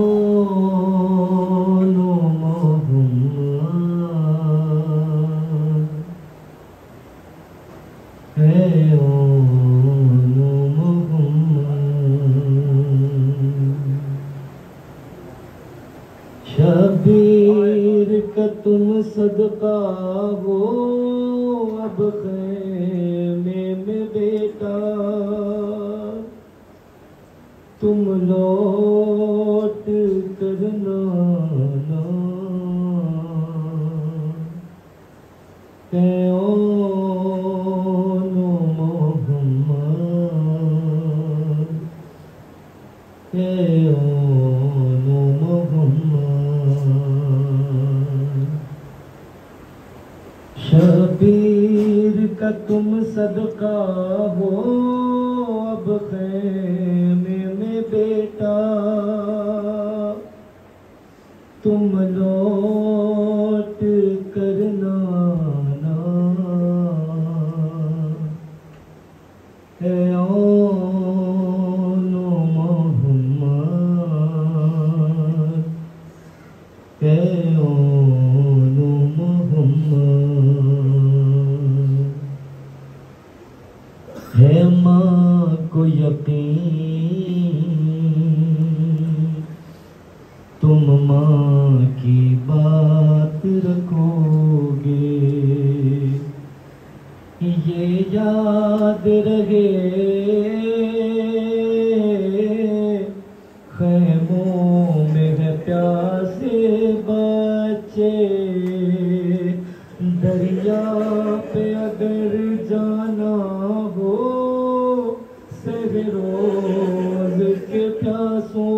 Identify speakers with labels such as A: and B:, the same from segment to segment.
A: शबीर का तुम सदका हो अब खैमे में बेटा, तुम लौट करना ना शबीर का तुम सदका हो अब खैमे में बेटा, तुम लौट करना ना है ओनो मोहम्मद, है ओनो मोहम्मद। है माँ को यकीन तुम माँ की बात रखोगे, ये याद रहे खैमों में है प्यासे बच्चे, दरिया पे अगर जाना हो सहरोज के प्यासों,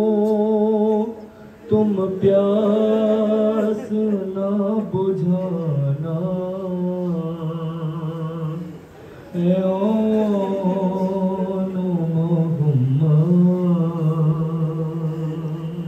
A: तुम प्यास ना बुझाना ए ओनो मोहम्मद।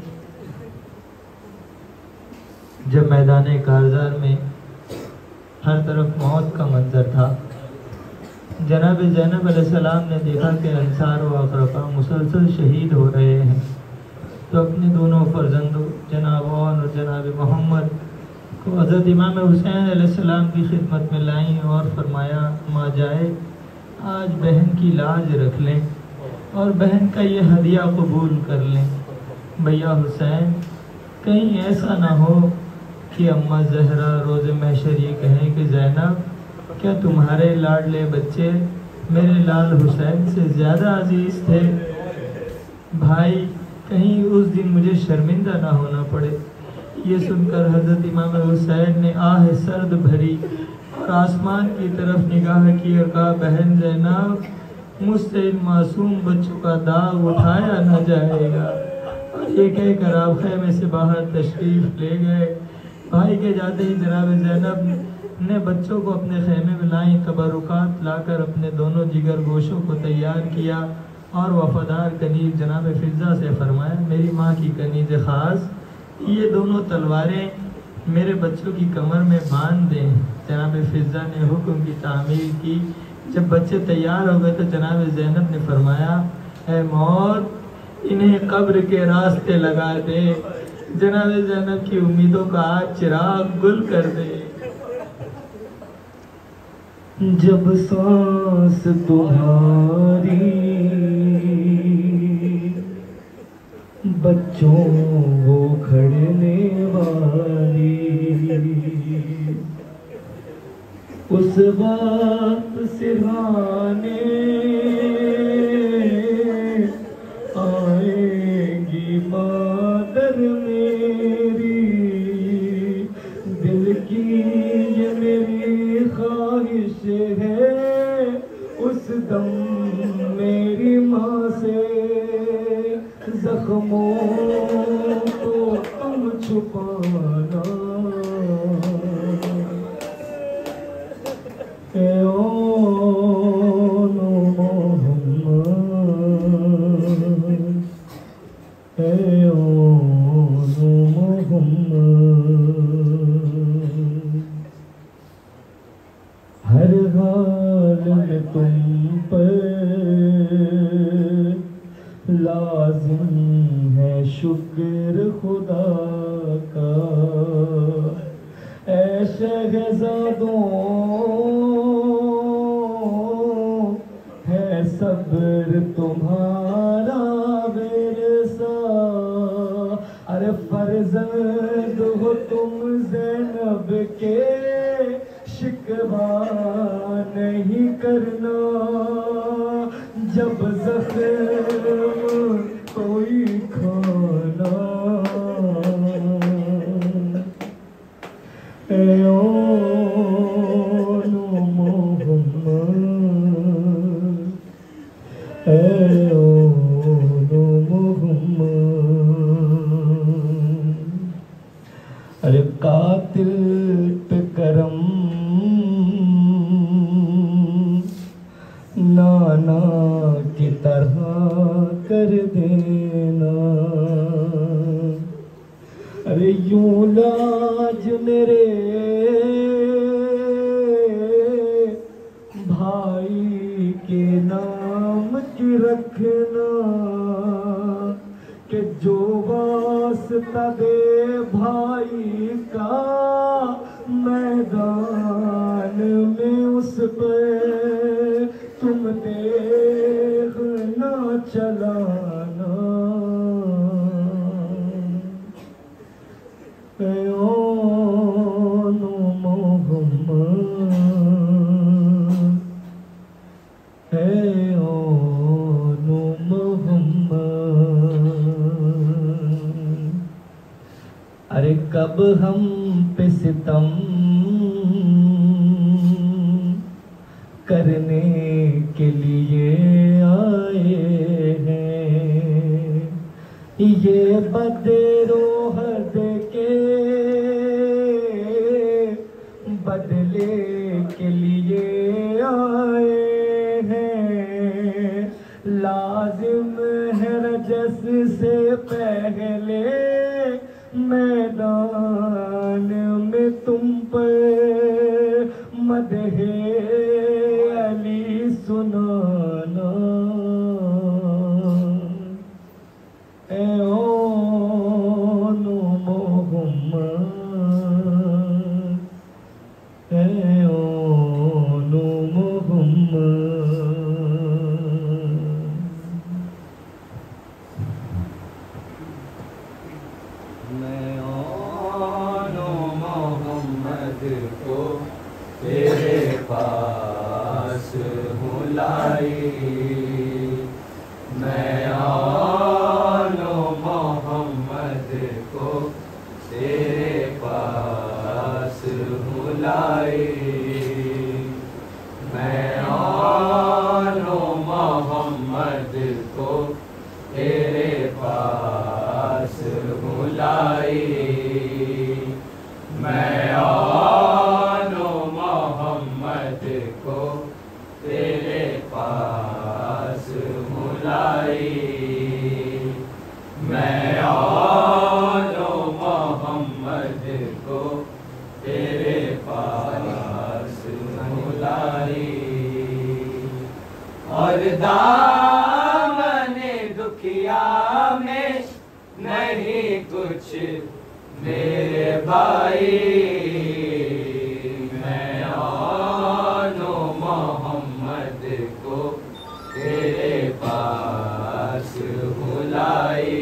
B: जब मैदान कारज़ार में हर तरफ मौत का मंजर था, जनाब ज़ैनब अलैहिस्सलाम ने देखा कि अंसार व अक़रबा मुसलसल शहीद हो रहे हैं, तो अपने दोनों फर्जंदों जनाब और जनाब मोहम्मद को हज़रत इमाम हुसैन अलैहिस्सलाम की खिदमत में लाईं और फरमाया, माँ जाए आज बहन की लाज रख लें और बहन का ये हदिया कबूल कर लें। भैया हुसैन, कहीं ऐसा ना हो कि अम्मा ज़हरा रोज़े महशर ये कहें कि ज़ैनब, क्या तुम्हारे लाडले बच्चे मेरे लाल हुसैन से ज़्यादा अजीज़ थे? भाई, कहीं उस दिन मुझे शर्मिंदा ना होना पड़े। ये सुनकर हज़रत इमाम हुसैन ने आह सर्द भरी और आसमान की तरफ निगाह की और कहा, बहन ज़ैनब, मुझसे इन मासूम बच्चों का दाग उठाया न जाएगा। और ये कहकर आप खैमे से बाहर तशरीफ़ ले गए। भाई के जाते ही जनाब ज़ैनब ने बच्चों को अपने खैमे में लाई, तबरुकात लाकर अपने दोनों जिगर गोशों को तैयार किया और वफादार कनीज़ जनाब फ़िज़ा से फरमाया, मेरी माँ की कनीज़ ख़ास ये दोनों तलवारें मेरे बच्चों की कमर में बांध दें। जनाब फ़िज़ा ने हुक्म की तामील की। जब बच्चे तैयार हो गए तो जनाब ज़ैनब ने फरमाया, ऐ मौत, इन्हें कब्र के रास्ते लगा दे। जनाब ज़ैनब की उम्मीदों का आज चिराग गुल कर दे।
A: जब सांस तुम्हारी बच्चों वो खड़ने वाली, उस वक्त सिरहाने आएगी मादर मेरी, दिल की ये मेरी ख्वाहिश है उस दम मेरी माँ से जख्मों को तुम छुपाना ए ओनो मोहम्मद, ए ओनो मोहम्मद। हर हाल में तुम पर लाज़िम है शुक्र शेर खुदा का। ऐ शहज़ादों है सब्र तुम्हारा विरसा। अरे फर्जंद हो तुम ज़ैनब के, शिकवा नहीं करना। जब ज़ख्म कोई खाना, ए ओनो मोहम्मद, ए ओनो मोहम्मद। अरे कातिल पे करम नाना की तरह कर देना। अरे यूं लाज मेरे भाई के नाम की रखना, कि जो वास्ता दे भाई का मैदान में उस पे तुम देख ना चलाना। ए ओनो मोहम्मद, ए ओनो मोहम्मद। अरे कब हम पे सितम करने के लिए आए हैं, ये बदरोहद के बदले के लिए आए हैं। लाजिम है रजस से पहले मैदान में तुम पर मदहे अली सुनाना। ए ओनो मोहम्मद, ए ओनो मोहम्मद। मैं ओनो मोहम्मद को तेरे पास हूँ लाई। मैं आनो मोहम्मद को तेरे पास हूँ लाई। मैं आनो मोहम्मद को तेरे पास हूँ लाई। मैं आनो मोहम्मद को तेरे पास हूँ लाई। मैं आनो मोहम्मद को तेरे पास हूँ लाई। और दामने दुखिया में नहीं कुछ मेरे भाई। मैं आनो मोहम्मद को तेरे पास हूँ लाई।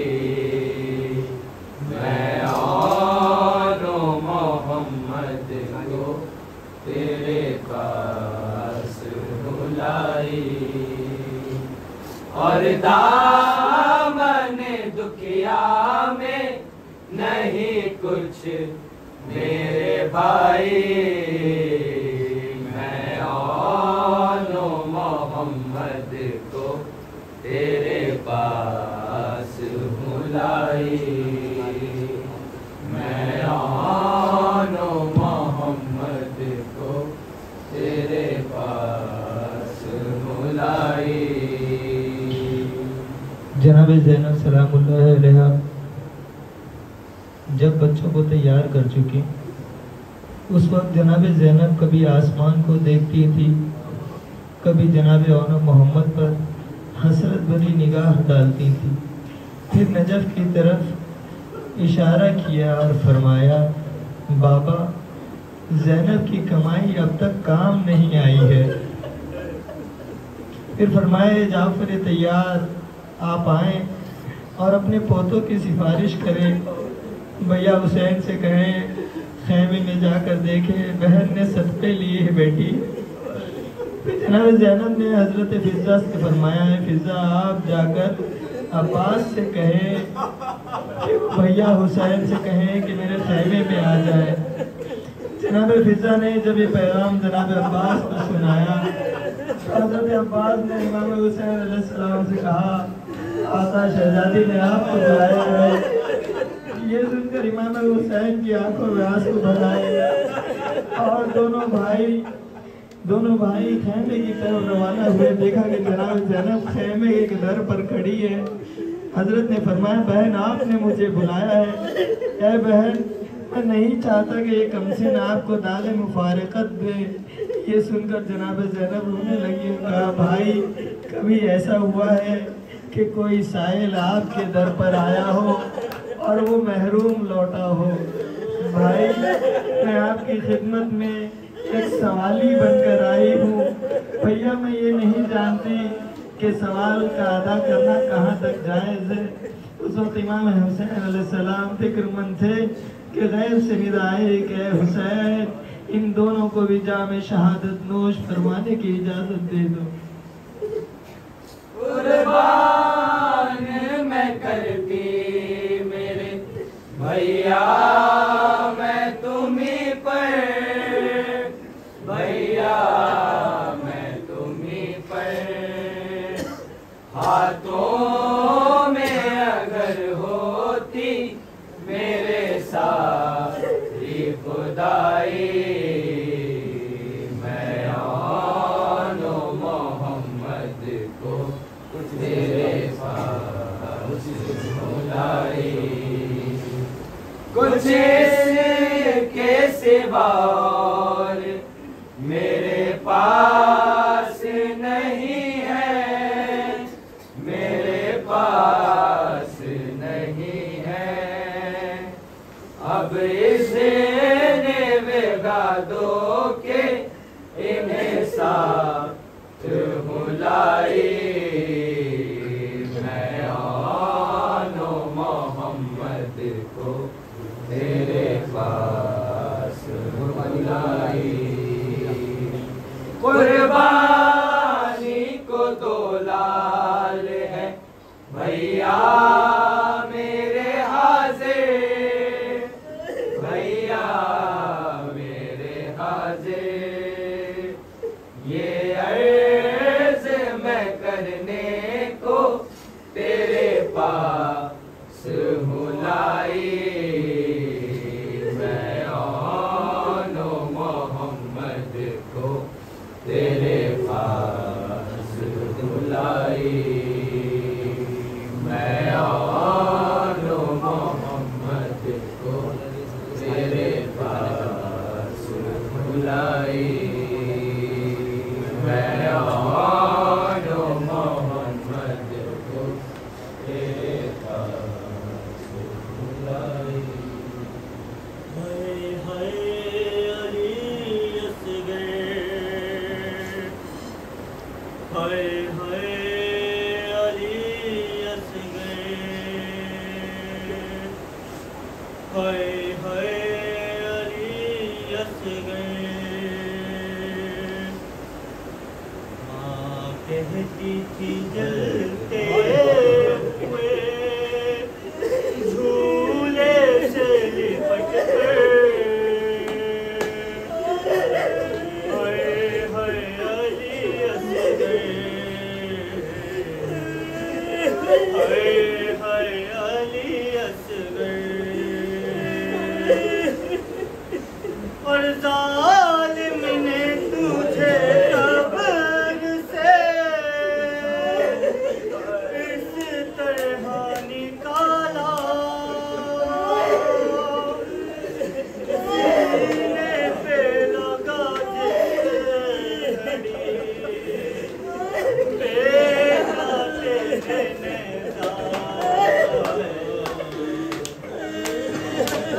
A: मैं आनो मोहम्मद को तेरे पास हूँ लाई। और दामने दुखिया में नहीं कुछ मेरे भाई। मैं आनो मोहम्मद को तेरे पास हूँ लाई। मैं आनो मोहम्मद को तेरे पास हूँ लाई।
B: जनाब ज़ैनब सलामुल्लाह अलैहा जब बच्चों को तैयार कर चुकी, उस वक्त जनाब ज़ैनब कभी आसमान को देखती थी, कभी जनाब औनो मोहम्मद पर हसरत भरी निगाह डालती थी, फिर नजफ की तरफ इशारा किया और फरमाया, बाबा ज़ैनब की कमाई अब तक काम नहीं आई है। फिर फरमाए, जाफर तैयार, आप आएँ और अपने पोतों की सिफारिश करें, भैया हुसैन से कहें खैमे में जाकर देखें बहन ने सदक़े लिए है बेटी। फिर जनाब ज़ैनब ने हज़रत फ़िज़्ज़ा से फरमाया है, फ़िज़्ज़ा आप जाकर अब्बास से कहें कि भैया हुसैन से कहें कि मेरे खैमे में आ जाए। जनाब फ़िज़्ज़ा ने जब ये पैगाम जनाब अब्बास को सुनाया, हज़रत अब्बास ने इमाम हुसैन अलैहिस्सलाम से कहा, आका शहजादी ने आपको बुलाया है। ये सुनकर इमाम हुसैन की आंखों में आंसू भर आए और दोनों भाई खैमे की तरफ रवाना हुए। देखा कि जनाब ज़ैनब खैमे के दर पर खड़ी है। हजरत ने फरमाया, बहन आपने मुझे बुलाया है। ऐ बहन, मैं नहीं चाहता कि ये कमसिन आपको दागे मुफारकत दे। ये सुनकर जनाब ज़ैनब रोने लगी। कहा, भाई कभी ऐसा हुआ है कि कोई साइल आपके दर पर आया हो और वो महरूम लौटा हो? भाई मैं आपकी खिदमत में एक सवाली बनकर आई हूँ। भैया मैं ये नहीं जानती कि सवाल का अदा करना कहाँ तक जायज़ है। उस वक्त इमाम हुसैन अलैहिस्सलाम फिक्रमंद थे कि गैर से निदा आए कि हुसैन इन दोनों को भी जामे शहादत नोश फरमाने की इजाज़त दे दो।
C: कुर्बान मैं करती मेरे भैया मैं तुम्हीं पर, भैया मैं तुम्हीं पर। हाथों में अगर होती मेरे सारी खुदाई, मैं आनो मोहम्मद को तेरे पास बुलाई। कुछ इसके सिवा और मेरे पास नहीं है, मेरे पास नहीं है। अब इसने बेगा दो के इन्हें साथ बुलाई। मैं आनो मोहम्मद को तेरे पास बुलाई। कुर्बानी को दो लाल है भैया मेरे हाजिर, भैया मेरे हाजिर। ये अर्ज मैं करने को तेरे पास बुलाई। मैं आनो मोहम्मद को तेरे पास बुलाई। मैं आनो मोहम्मद को तेरे पास बुलाई। मैं आनो मोहम्मद को तेरे पास बुलाई।
A: हाय हाय अली असगर, हाय हाय अली असगर, हाय हाय अली असगर। माँ कहती थी जलते हुए झूले से लिपट कर, हाय हाय अली असगर, हाय हाय अली असगर। और जालिम ने तुझे कब्र से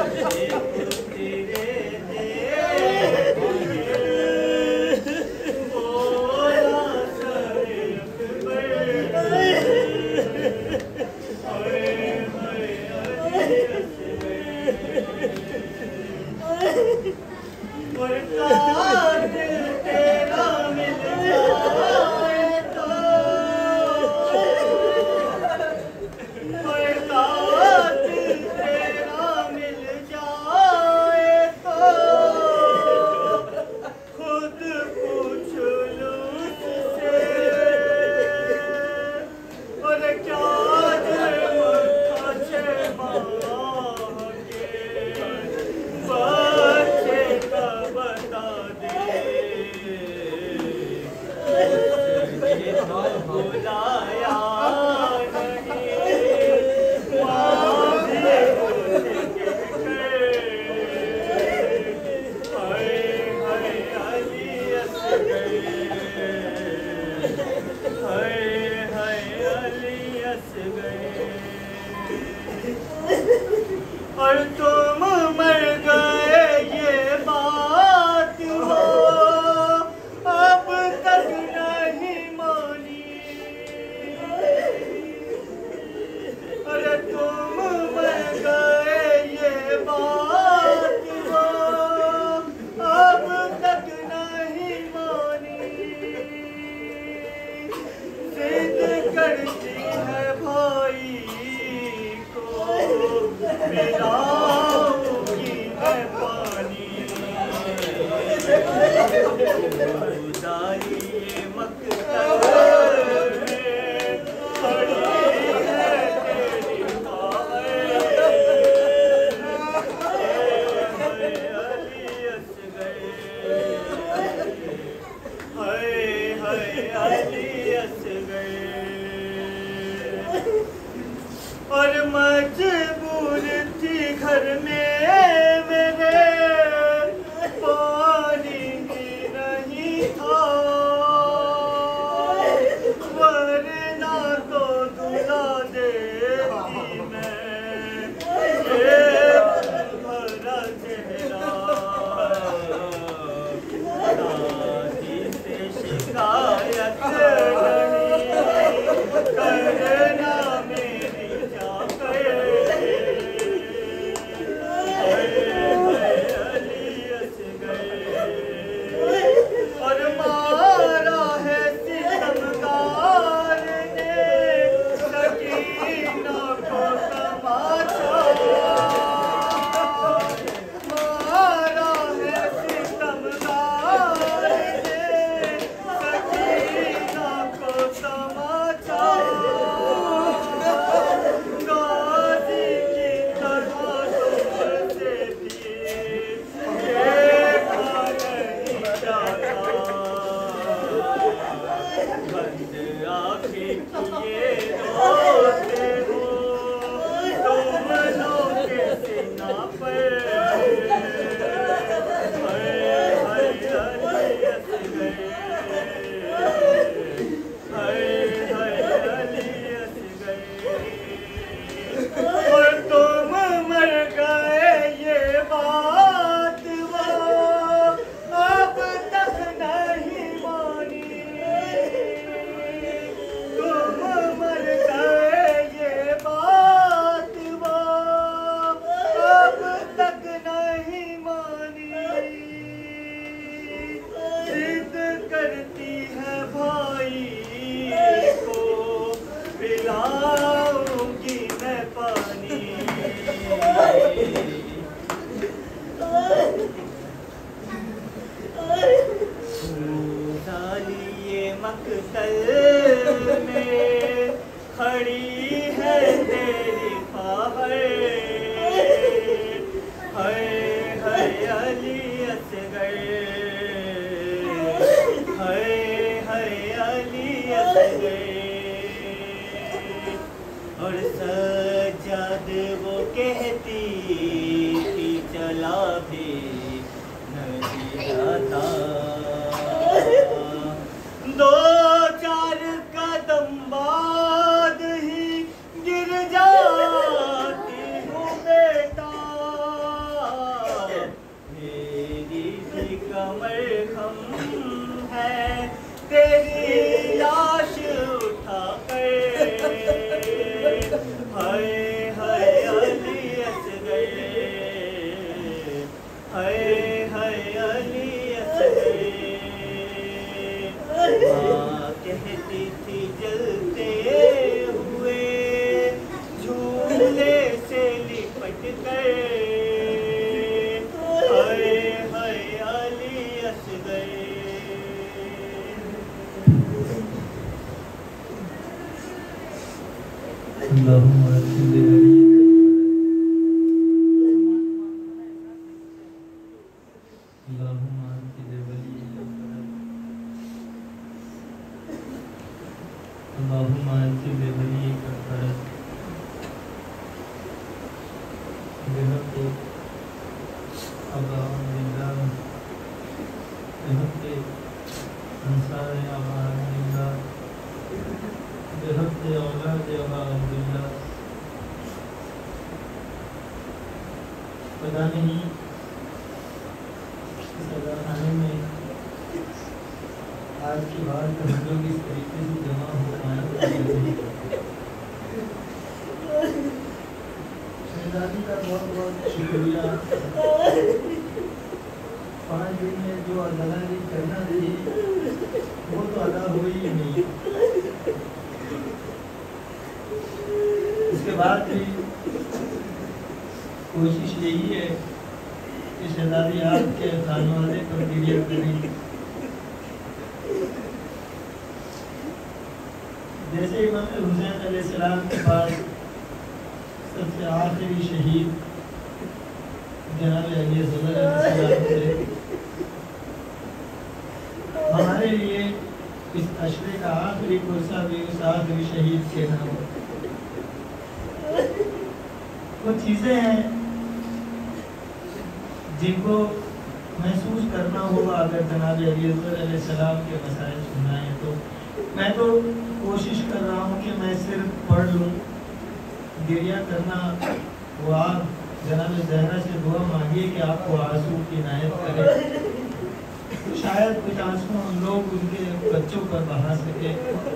D: और तुम मर गए ये बात हो अब तक नहीं मानी। अरे तुम मर गए ये बात हो अब तक नहीं मानी। जिद करती है भाई मिलाऊंगी मैं पानी। खुदाई ये मकसद में पड़ी है तेरी अली असगर, हाय अली असगर। और मजबूर थी घर में मेरे पानी ही नहीं था, वरना तो दुला देती मैं ये भरा चेहरा। दादी से शिकायत नहीं करना मेरी और मारा है सितमगार ने सकीना को तमाचा। मारा है सितमगार ने सकीना को तमाचा। गाजी की तरह तुमसे भी देखा नहीं जाता। बंद आँखें किए रोते हो तुम लोग के सीना पर। हाय अली असगर, हाय अली असगर। और तुम मर गए ये बात वो अब तक नहीं मानी। तुम मर गए ये बात वो अब तक नहीं मानी। जिद करती है भाई को पिलाऊंगी मैं पानी। ये मकसद में खड़ी है तेरी ख्वाहिश। हाय अली असगर, हाय अली असगर। और सज्जाद वो कहती थी चला भी नहीं जाता। दो चार कदम बाद ही गिर जाती हूँ बेटा। कर हाय हाय अली असगर
B: अल्लाहुम्मा सल्ली अली पता नहीं सजाखाने में आज की बात हम लोग इस तरीके से जमा हो पाए शहजादी का बहुत बहुत शुक्रिया। 5 दिन में जो अदालत करना थी वो तो अदा हो ही नहीं। इसके बाद भी कोशिश यही है कि शहजादी आपके खानवादे पर गिरिया करें। जैसे इमाम हुसैन अलैहिस्सलाम के पास सबसे आखिरी शहीद जनाब अली असगर अलैहिस्सलाम थे, हमारे लिए इस अशरे का आखिरी कुर्सा भी उस आखिरी शहीद के नाम। वो चीज़ें हैं जिनको महसूस करना होगा अगर जनाब अली असगर अलैहिस्सलाम के मसाइल सुनाए। तो मैं तो कोशिश कर रहा हूँ कि मैं सिर्फ पढ़ लूँ। गिरिया करना वो आप जनाब ज़हरा से दुआ मांगिए कि आपको आंसू की इनायत करे, तो शायद कुछ आंसू हम लोग उनके बच्चों पर बहा सके।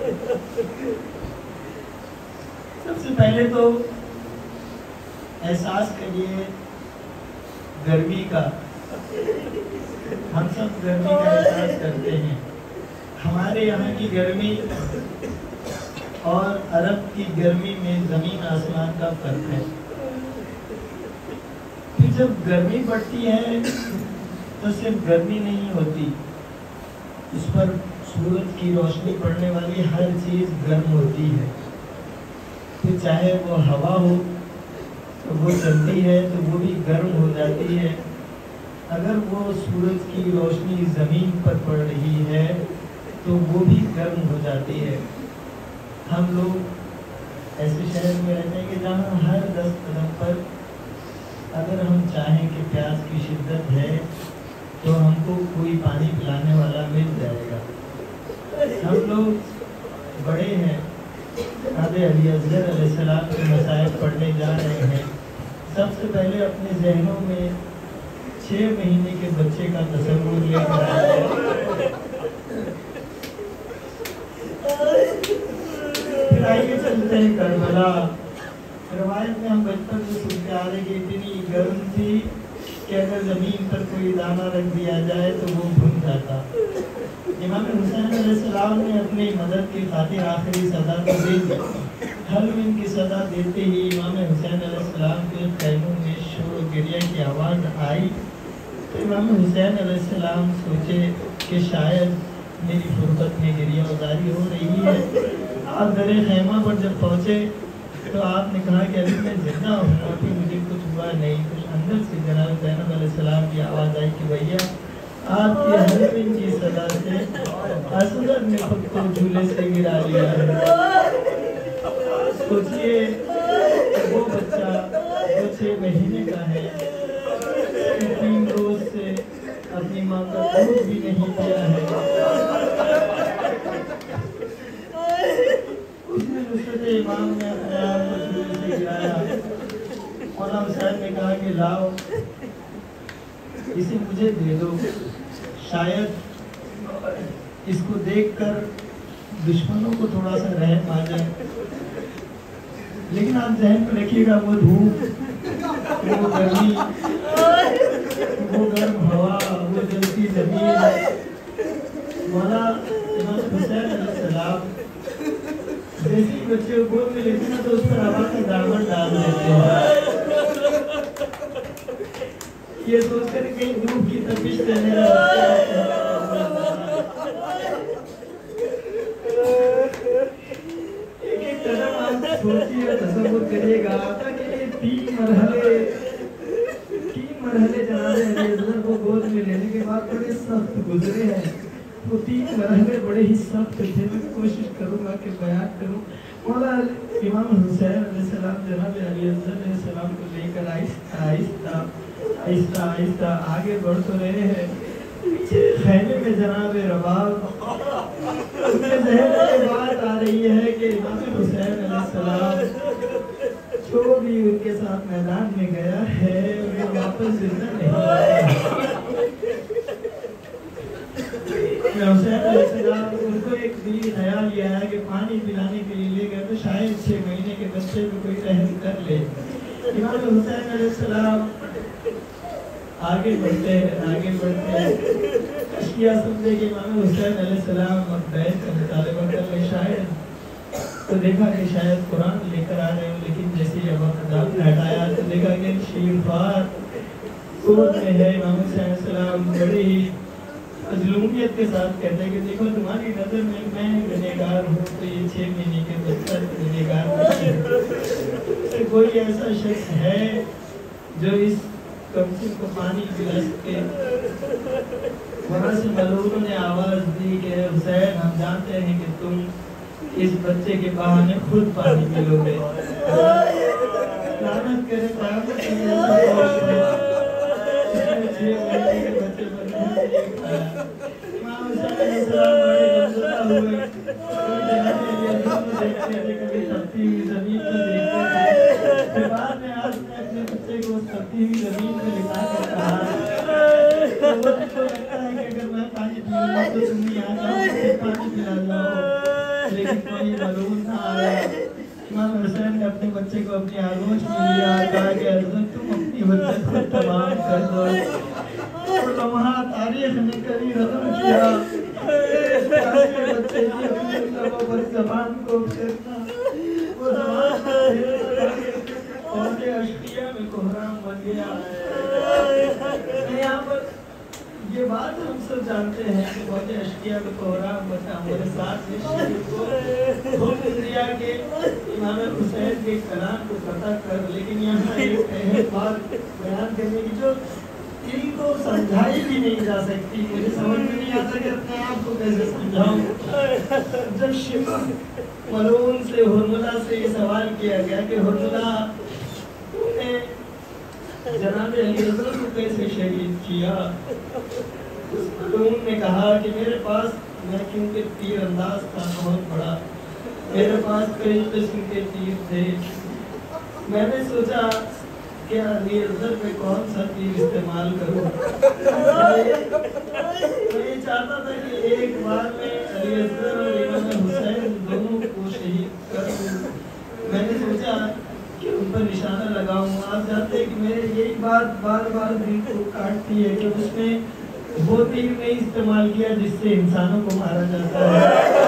B: सबसे पहले तो एहसास करिए गर्मी का। हम सब गर्मी का एहसास करते हैं। हमारे यहाँ की गर्मी और अरब की गर्मी में जमीन आसमान का फर्क है। फिर जब गर्मी बढ़ती है तो सिर्फ गर्मी नहीं होती, उस पर सूरज की रोशनी पड़ने वाली हर चीज गर्म होती है। फिर चाहे वो हवा हो तो वो चलती है तो वो भी गर्म हो जाती है। अगर वो सूरज की रोशनी जमीन पर पड़ रही है तो वो भी गर्म हो जाती है। हम लोग ऐसे शहर में रहते हैं कि जहाँ हर 10 कदम पर अगर हम चाहें कि प्यास की शिद्दत है तो हमको कोई पानी पिलाने वाला मिल जाएगा। हम लोग बड़े हैं, आदे अली असगर अलैहिस्सलाम के मसाइल पढ़ने जा रहे हैं। सबसे पहले अपने जहनों में 6 महीने के बच्चे का तस्वीर लेकर आए। फिर आइए चलते हैं करबला। रवायत में हम बचपन से सुनते आ रहे कि इतनी गर्म थी कि अगर जमीन पर कोई दाना रख दिया जाए तो वो भुन जाता। इमाम हुसैन अलैहिस्सलाम ने अपनी मदद की खातिर आखिरी सदा को दे दी। हलविन की सदा देते ही इमाम हुसैन अलैहिस्सलाम के खैमों में शोर गिरिया की आवाज़ आई। तो इमाम हुसैन अलैहिस्सलाम सोचे कि शायद मेरी फुर्सत में गिरिया उजारी हो रही है। आप दरे खैमा पर जब पहुँचे तो आपने कहा कि अभी मैं जिंदा हूँ, अभी मुझे कुछ हुआ नहीं। कुछ अंदर से जनाब ज़ैनब अलैहिस्सलाम की आवाज़ आई कि भैया आपकी हलविन की सदा से असगर ने खुद को झूले से गिरा लिया है। सोचिए वो बच्चा जो 6 महीने का है, 3 रोज से अपनी माँ का दूध भी नहीं पिया है। उसने दूसरे इमाम ने अपने आप को झूले से गिराया। मौला हुसैन ने कहा कि लाओ इसे मुझे दे दो, शायद इसको देखकर दुश्मनों को थोड़ा सा रहम आ जाए। लेकिन आप ज़हन में रखिएगा वो धूप, वो गर्मी, वो गर्म हवा, वो जलती जमीन, मौला इमाम हुसैन अलैहिस्सलाम जैसे बच्चे को गोद में लेते ना तो उस पर हवा का दामन डाल देते हैं। ये सोचकर कहीं धूप की तपिश से मेरा एक कदम आप सोचिए, तसव्वुर करिएगा कि ये 3 मरहले जनाब अली को गोद में लेने के बाद बड़े सख्त गुजरे हैं। वो 3 मरहले बड़े ही सख्त थे। मैं कोशिश करूंगा कि बयान करूं। मौला इमाम हुसैन अलैहिस्सलाम जनाब अली अलैहिस्सलाम को लेकर आहिस्ता आहिस्ता आगे बढ़ तो रहे हैं। पीछे खैमे में जनाब रबाब उनके ज़हन में बात आ रही है कि इमाम हुसैन अलैहिस्सलाम जो भी उनके साथ मैदान में गया है वो वापस जिंदा नहीं आया। हुसैन अलैहिस्सलाम उनको एक दिली ख्याल ये आया कि पानी पिलाने के लिए ले गए तो शायद 6 महीने के बच्चे को कोई रहम कर ले। इमाम हुसैन अलैहिस्सलाम आगे बढ़ते अशिया समझे कि इमाम हुसैन अलैहिस्सलाम बैत का मुतालबा कर ले शायद, तो देखा कि शायद कुरान लेकर आ रहे हो, लेकिन जैसे ही अब हटाया तो देखा कि शीरफार गोद में है। इमाम हुसैन अलैहिस्सलाम बड़ी मजलूमियत के साथ कहते हैं कि देखो तुम्हारी नज़र में मैं गुनहगार हूँ, तो ये 6 महीने के बच्चा गुनहगार नहीं। कोई ऐसा शख्स है जो इस कमसिन को पानी पिला सके? वहाँ से मलूकों ने आवाज़ दी कि हुसैन हम जानते हैं कि तुम इस बच्चे के बहाने खुद पानी पिलोगे। लानत करे जमीन में लिटा कर कहा तो लगता है कि अगर मैं पानी पीऊंगा तो तुम ही आ जाओ, पानी पिला जाओ, लेकिन कोई मलूम ना आया। इमाम हुसैन ने अपने बच्चे को अपनी आगोश में लिया, कहा कि हज़रत तुम अपनी बच्चे को तमाम कर दो। और लम्हा तारीख ने कभी रकम किया बच्चे की अपनी लबों पर ज़बान को फेरना, वो ज़बान और अशकिया में कोहराम बन गया। यहाँ पर ये बात हम सब जानते हैं कि बहुत अशकिया में कोहराम बना। हमारे साथ में के इमाम हुसैन के कलाम को पता कर, लेकिन यहाँ एक अहम बात बयान करने की जो इनको समझाई भी नहीं जा सकती, मुझे समझ में नहीं आता कि अपने आप को कैसे समझाऊं। जब शिमा मलून से हुरमुला से ये सवाल किया गया कि हुरमुला जनाब अली को कैसे शहीद किया, उन्होंने कहा कि मेरे पास, मैं क्योंकि तीर अंदाज था बहुत बड़ा, मेरे पास कई किस्म के तीर थे। मैंने सोचा कि अली पे कौन सा तीर इस्तेमाल करूं। मैं ये चाहता था कि एक बार में अली और इमाम हुसैन दोनों को शहीद कर दूं। मैंने सोचा कि उन पर निशाना लगाऊं। आप जानते हैं कि मेरे यही बात बार बार दिल को काटती है कि उसने वो तीर नहीं इस्तेमाल किया जिससे इंसानों को मारा जाता है।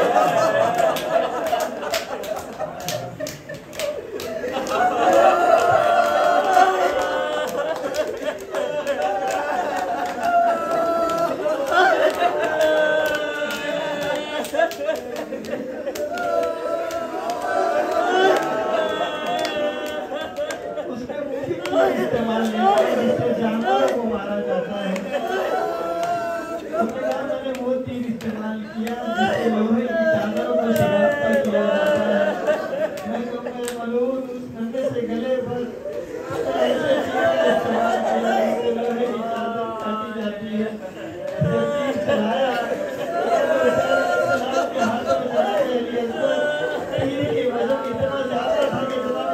B: इस्तेमाल नहीं किया जिससे जानवरों को मारा जाता है। मैंने वो तीर इस्तेमाल किया जिससे लोहे की चादरों को शराबता किया जाता है। मैं कहूँगा मलून उस कंधे से गले पर ऐसे इस्तेमाल किया जिससे लोहे की चादर काटी जाती है। जब तीर चलाया के हाथों में जाते हैं, तीर की वजन इतना ज्यादा था कि जनाब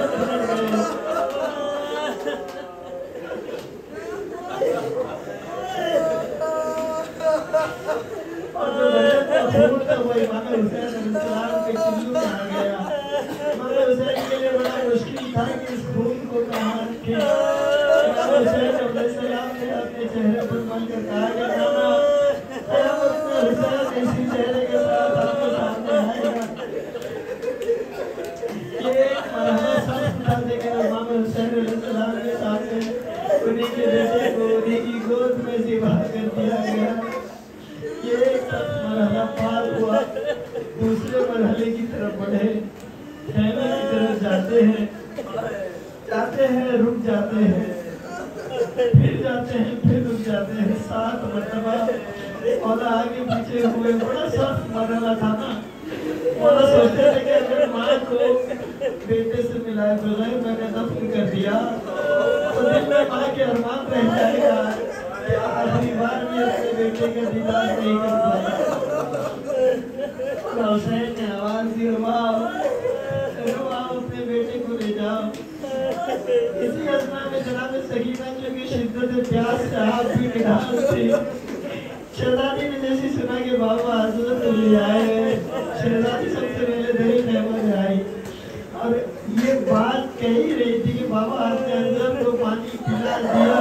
B: वो इमाम हुसैन अलैहिस्सलाम के चिल्लू में आ गया। इमाम हुसैन के लिए बड़ा मुश्किल था कि इस खून को कहाँ रखे। इमाम हुसैन अलैहिस्सलाम ने अपने चेहरे पर मानकर कहा कि नाना क़यामत में हुसैन इसी चेहरे के साथ आपके सामने आएगा। ये एक मरहला सख्त था, लेकिन इमाम हुसैन अलैहिस्सलाम के सामने उन्हीं के बेटे को गोद में जिबा कर दिया गया। ये एक मरहला पार हुआ, दूसरे मरहले की तरफ बढ़े, खेमे की तरफ जाते हैं, रुक जाते हैं, फिर जाते हैं, फिर रुक जाते हैं। 7 मरतबा और आगे पीछे हुए। बड़ा सख्त मरहला था ना। और सोचते थे कि अगर माँ को बेटे से मिलाए बगैर मैंने दफन कर दिया तो दिल में माँ के अरमान रह जाएगा कि आखिरी बार भी अपने बेटे का दीदार नहीं कर पाया। हुसैन ने आवाज दी, रुआओ अपने बेटे को ले जाओ। इसी अवस्था में जनाब सकीना की शिद्दत प्यास से आप भी निकाल थी। शहजादी ने जैसे सुना कि बाबा हजरत ले आए हैं, शहजादी सबसे पहले दरी खैमा में आई और ये बात कह ही रही थी कि बाबा आपने अंदर को पानी पिला दिया।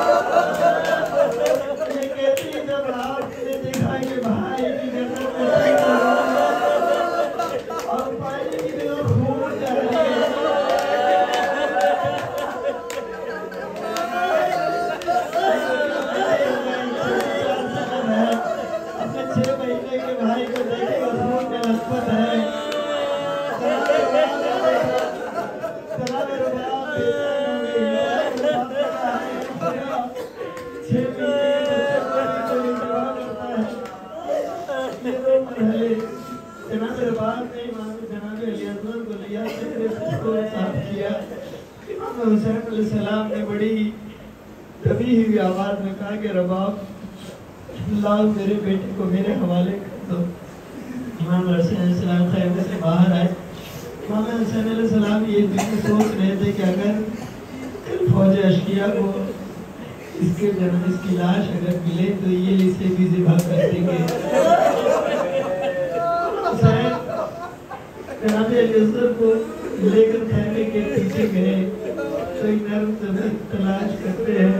B: ये कहती जब आपने देखा कि भाई की गर्दन में और पानी की बिना खून जा रही है। अपने 6 महीने के भाई को देखेगा खून में लथपथ है। हुसैन ने बड़ी दबी हुई आवाज में कहा कि रबाब लाओ मेरे बेटे को मेरे हवाले कर दो। इमाम हुसैन खैमे से बाहर आए। इमाम हुसैन ये दिल में सोच रहे थे कि अगर फौज अशकिया को इसकी लाश अगर मिले तो ये इसे भी ज़िबा कर देंगे। जनाब अली को लेकर खैमे के पीछे गए तो एक नर्म जमीन तलाश करते हैं।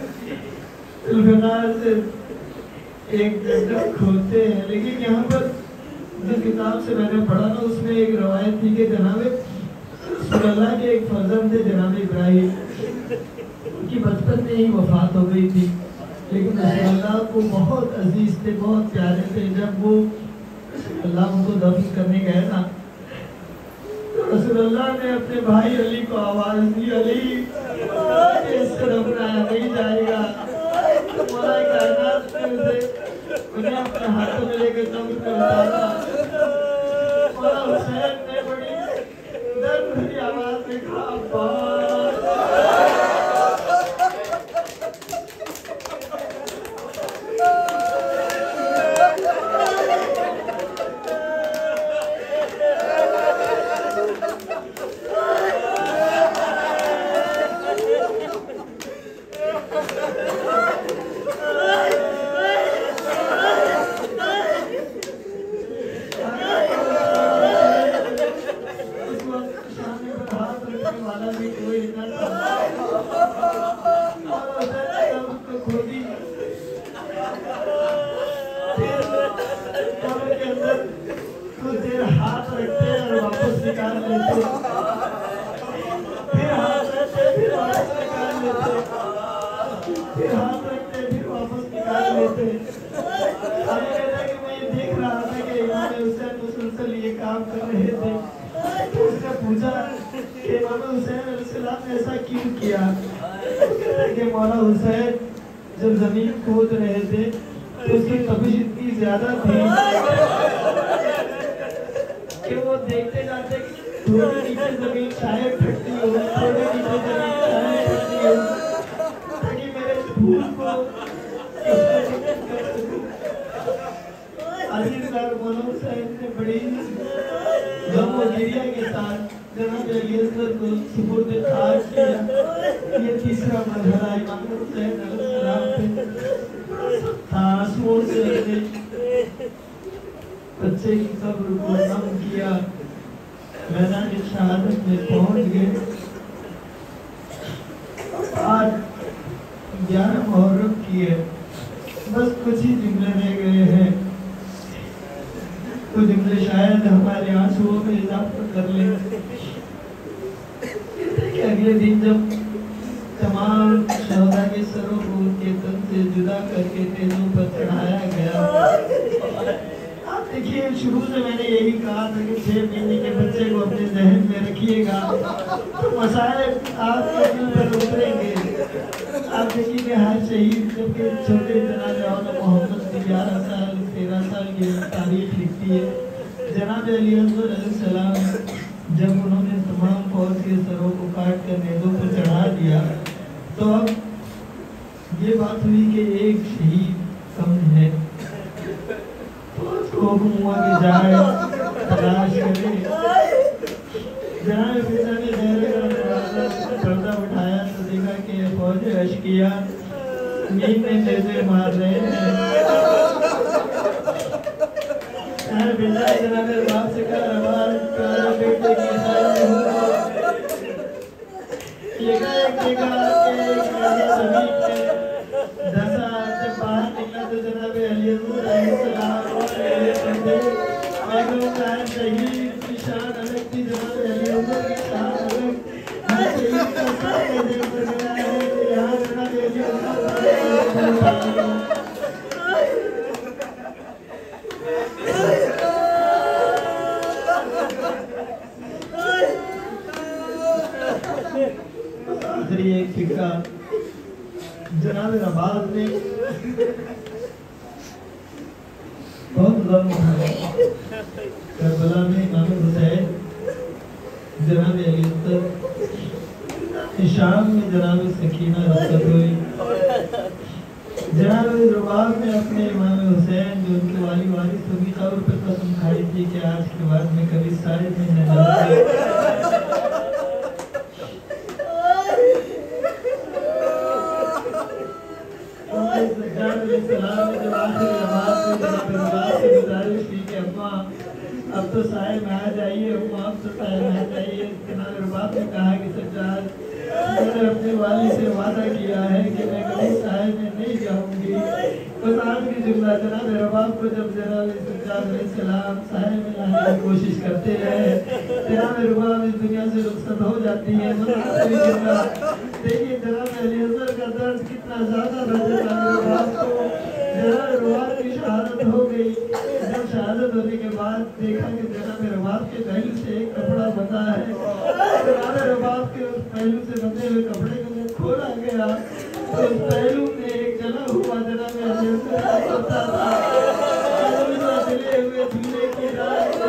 B: से एक जगह खोलते हैं, लेकिन यहाँ पर जिस किताब से मैंने पढ़ा ना उसमें एक रवायत थी कि जनाब अल्लाह के एक फर्जंद थे जनाब इब्राहिम, उनकी बचपन में ही वफात हो गई थी, लेकिन अल्लाह को बहुत अजीज थे, बहुत प्यारे थे। जब वो अल्लाह उनको दफन करने गए ना तो रसूलुल्लाह ने अपने भाई अली को आवाज दी, अली इससे दफनाया नहीं जाएगा। मौला कायनात ने उन्हें अपने हाथों में लेकर कब्र में उतारा। मौला हुसैन ने बड़ी दर्द भरी आवाज में कहा, अब्बास। जब जमीन खोद रहे थे तो उसकी तपिश इतनी ज्यादा थी कि वो देखते जाते थोड़ी नीचे जमीन शायद फटती हो, थोड़ी नीचे जमीन शायद फटती हो, ताकि मेरे फूल को अजीजदार मौला हुसैन ने बड़ी गम और गिरिया के साथ जनाब अली असगर को सुपुर्द खाक किया। ये तीसरा मरहला इमाम हुसैन अलैहिस्सलाम पे आंसुओं से बच्चे की कब्र को नम किया, मैदान शहादत में पहुंच गए। आज 11 मुहर्रम की है, बस कुछ ही जुमले रह गए हैं। कुछ जुमले शायद हमारे आंसुओं में इजाफा कर ले। अगले दिन जब तमाम शहदा के सरों को उनके तन से जुदा करके नेज़ों पर चढ़ाया गया। आप देखिए, शुरू से मैंने यही कहा था कि 6 महीने के बच्चे को अपने जहन में रखिएगा तो मसाइल आपके दिल पर उतरेंगे। आप देखिए हर शहीद जबकि छोटे जनाब मोहम्मद की 11 साल 13 साल की तारीख लिखती है। जनाब अली अलैहिस्सलाम जब उन्होंने तमाम फौज के सरों को काट कर नेज़ों पर चढ़ा दिया तो अब ये बात हुई कि एक शहीद कम है, तो उसको हुक्म हुआ कि जाए तलाश करे। जनाब पिता ने पर्दा उठाया तो देखा कि फौज अशकिया नींद में नेज़े मार रहे हैं। जनाब बाप से कहा प्यारे बेटे की दसा से बाहर निकला तो जनाब अली शहीद की शान अलग थी। जनाब अली की शान अलग, हर शहीद का सामने दिल पर गया है कि यहाँ जनाब अली आखिरी एक फिक्रा जनाब अब्बास ने बहुत गम उठाया। करबला में इमाम हुसैन, जनाब अली शाम में जनाब सकीना रखत हुई। जनाब रबाब ने अपने इमाम हुसैन जो उनके वाली वारिस उनकी कब्र पर कसम खाई थी कि आज के बाद में कभी साहिब में न जाऊंगा। अब तो साहिब में आ जाइए, अब तो साहिब में आ जाइए। जनाब रबाब ने कहा कि सज्जाद, मैंने अपने वाली से वादा किया है कि मैं कभी साहिब में नहीं जाऊंगी। बस आखिरी जुमला जनाब रबाब को जब जनाब सज्जाद अलैहिस्सलाम साहिब में लाने की कोशिश करते रहे, जनाब रबाब इस दुनिया से रुखसत हो जाती है। आखिरी जुमला देखिए जनाब अली असगर का दर्द कितना ज्यादा था। जनाब रबाब को जनाब रबाब की शहादत हो गई। जब शहादत होने के बाद देखा कि जनाब रबाब के पहलू से एक कपड़ा बंधा है। जनाब रबाब के उस पहलू से बंधे हुए कपड़े को जब खोला गया तो उस पहलू में एक जला हुआ जनाब अली असगर होता था। जले हुए दूल्हे की रात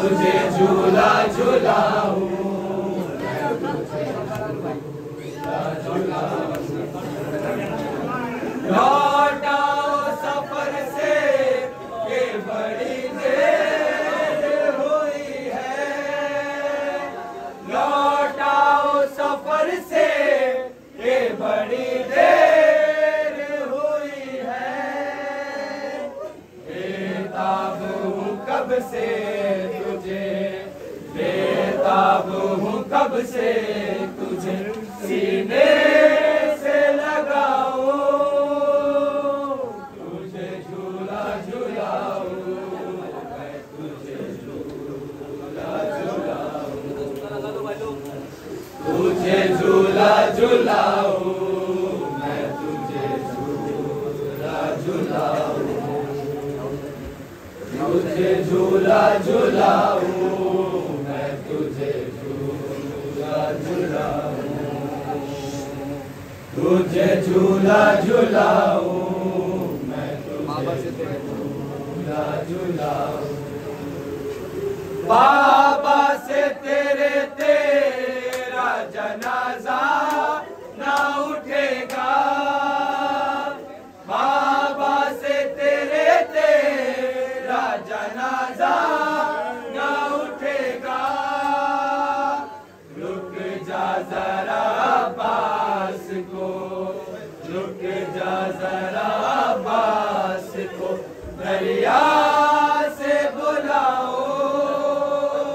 C: तुझे झूला झूलाऊं, लौटाओ सफर से ये बड़ी देर हुई है, लौटाओ सफर से ये बड़ी देर हुई है, बेताब हूँ कब से तुझे, बेताब हूँ कब से तुझे सीने से लगाऊं, तुझे झूला झूलाऊं, मैं तुझे झूला झूलाऊं, तुझे झूला झूलाऊं, मैं तुझे झूला झूलाऊं, तुझे झूला झूलाऊं, मैं तुझे झूला झूलाऊं, तुझे झूला झूलाऊं, मैं तुझे झूला झूलाऊं, बाबा से तेरे तेरा जनाजा ना उठेगा, बाबा से तेरे तेरा जनाजा ना उठेगा, रुक जा जरा अब्बास को, रुक जा जरा अब्बास को दरिया से बुलाओ,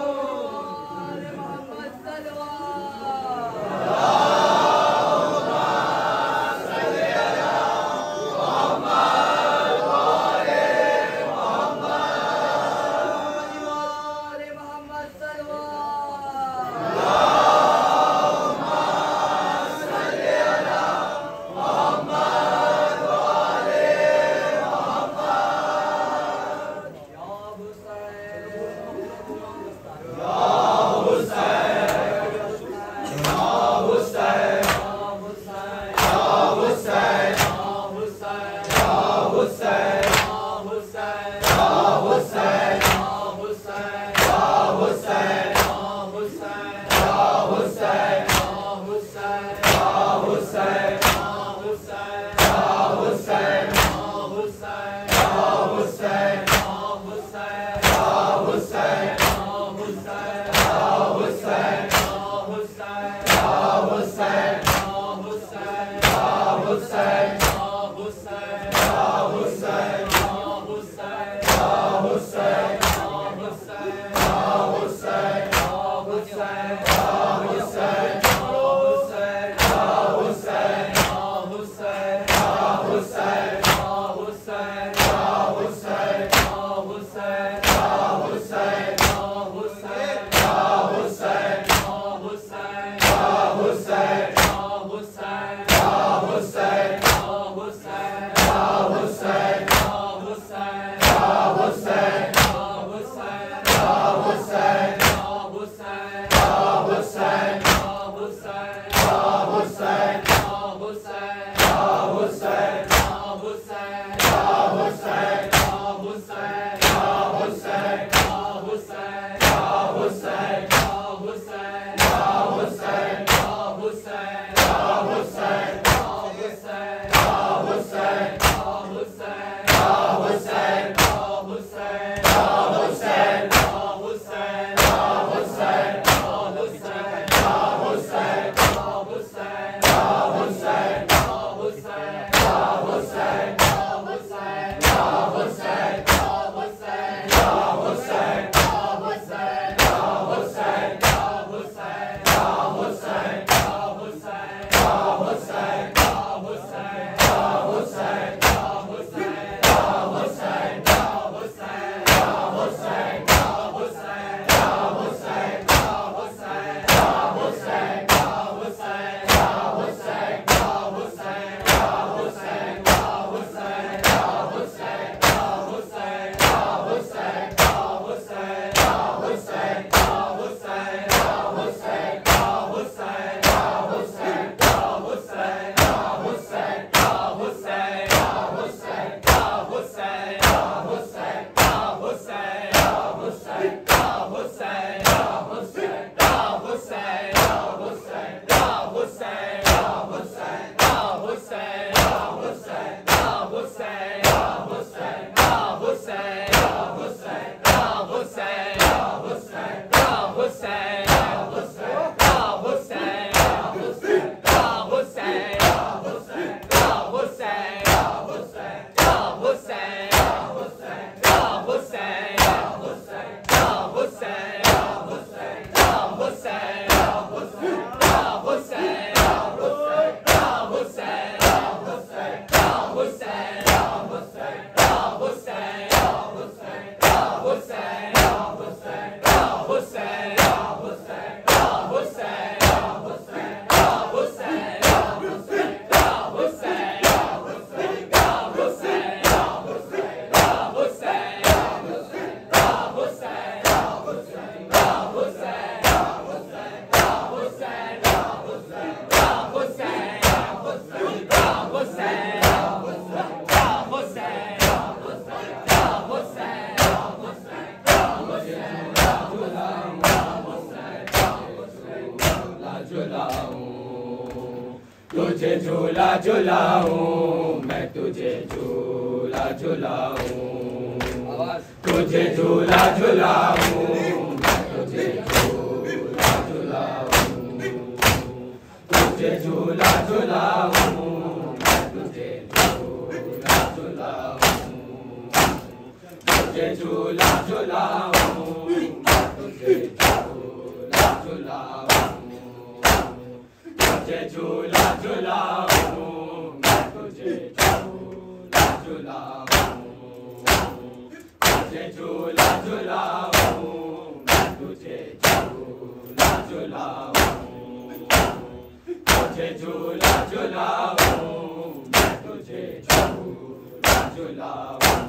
C: झूला झुलाऊं, मैं तुझे झूला झुलाऊं, तुझे झूला झुलाऊं, मैं तुझे झूला झुलाऊं, तुझे झूला झुलाऊं, मैं तुझे झूला झुलाऊं, तुझे झूला झुलाऊं, मैं तुझे झूला झुलाऊं, तुझे झूला झुलाऊं, मैं तुझे झूला झुलाऊं, तुझे झूला झुलाऊं, मैं तुझे झूला झुलाऊं, तुझे झूला झुलाऊं, मैं तुझे झूला झुलाऊं,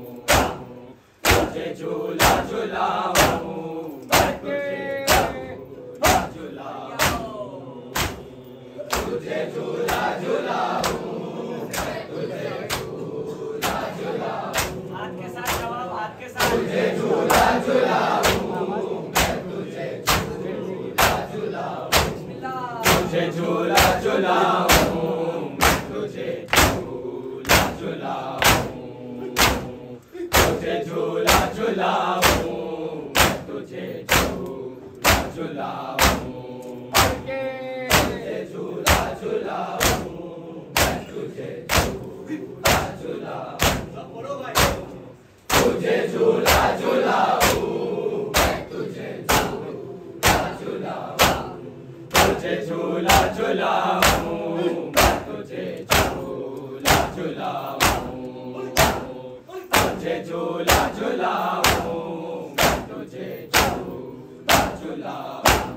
C: तुझे झूला झुलाऊं, मैं तुझे झूला झुलाऊं, तुझे झूला झुलाऊं, मैं तुझे झूला झुलाऊं,
D: हाथ के साथ जवाब, हाथ के साथ।
C: तुझे झूला झुलाऊं, मैं तुझे झूला झुलाऊं, तुझे झूला झुलाऊं, मैं तुझे झूला झुलाऊं, तुझे झूला झुलाऊं, मैं तुझे झूला झुलाऊं, तुझे झूला झुलाऊं, मैं तुझे झूला झुलाऊं,
D: बोलो भाई।
C: तुझे झूला झुलाऊं, मैं तुझे झूला झुलाऊं, तुझे झूला झुलाऊं, मैं तुझे झूला झुलाऊं, तुझे झूला झुलाऊं, मैं तुझे झूला झुलाऊं,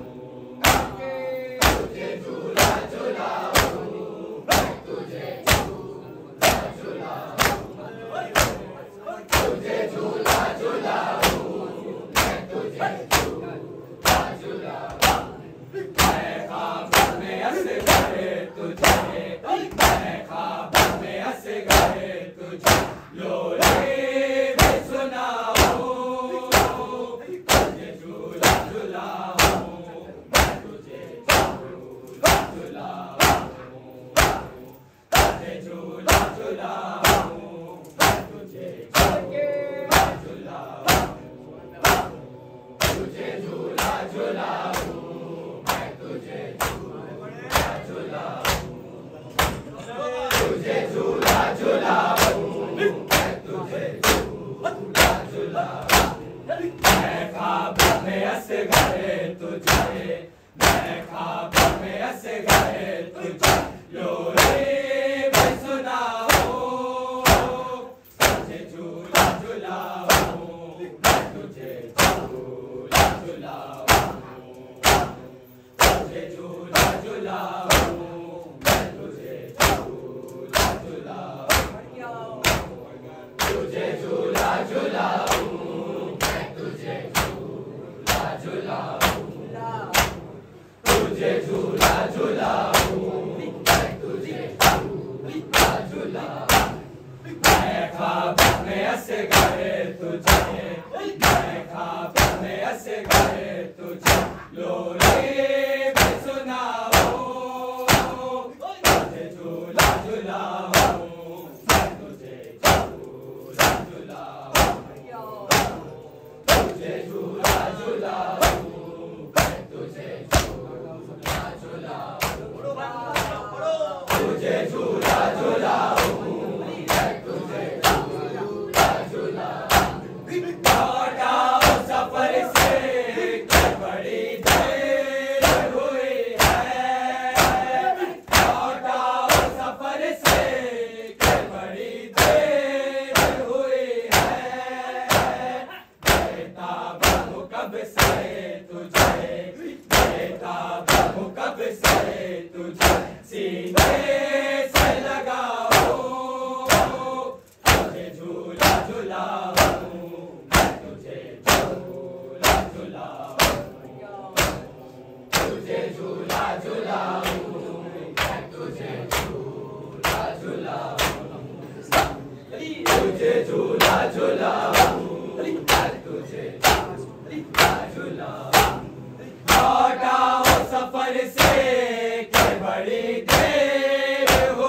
C: तुझे झूला झुलाऊं, मैं तुझे झूला झुलाऊं, तुझे झूला झुलाऊं, मैं तुझे झूला झुलाऊं, मैं ख्वाब में हंस गए तुझे, मैं ख्वाब में हंस गए तुझे, लोरी में सुनाऊं, तुझे झूला झुलाऊं, मैं तुझे झूला झुलाऊं, तुझे झूला झुलाऊं, मैं तुझे झूला झुलाऊं, तुझे झूला झुलाऊं, मैं तुझे झूला झुलाऊं, तुझे झूला झुलाऊं, मैं तुझे झूला झुलाऊं, मैं ख्वाब में हंस गए तुझे, मैं ख्वाब में हंस गए तुझे, लोरी में सुनाऊं, तुझे झूला झुलाऊं, मैं तुझे झूला झुलाऊं, तुझे झूला झुलाऊं, मैं तुझे झूला झुलाऊं, तुझे झूला झुलाऊं, मैं तुझे झूला झुलाऊं, तुझे झूला झुलाऊं, मैं तुझे झूला झुलाऊं, मैं ख्वाब में हंस गए तुझे, मैं ख्वाब में हंस गए तुझे, लोरी में सुनाऊं, तुझे झूला झुलाऊं, मैं तुझे झूला झुलाऊं, तुझे झूला झुलाऊं, मैं तुझे झूला झुलाऊं, तुझे झूला झुलाऊं, मैं तुझे झूला झुलाऊं, लौटाओ सफर से कि बड़ी देर हुई है, लौटाओ सफर से कि बड़ी देर हुई है, बेताब हूँ कब से तुझे, बेताब हूँ कब से तुझे, सीने से लगाओ, तुझे झूला झुलाऊं, मैं तुझे झूला झुलाऊं, तुझे झूला झुलाऊं, मैं तुझे झूला झुलाऊं, तुझे झूला झुलाऊं, मैं तुझे झूला झुलाऊं, लौटाओ सफर से कि बड़ी देर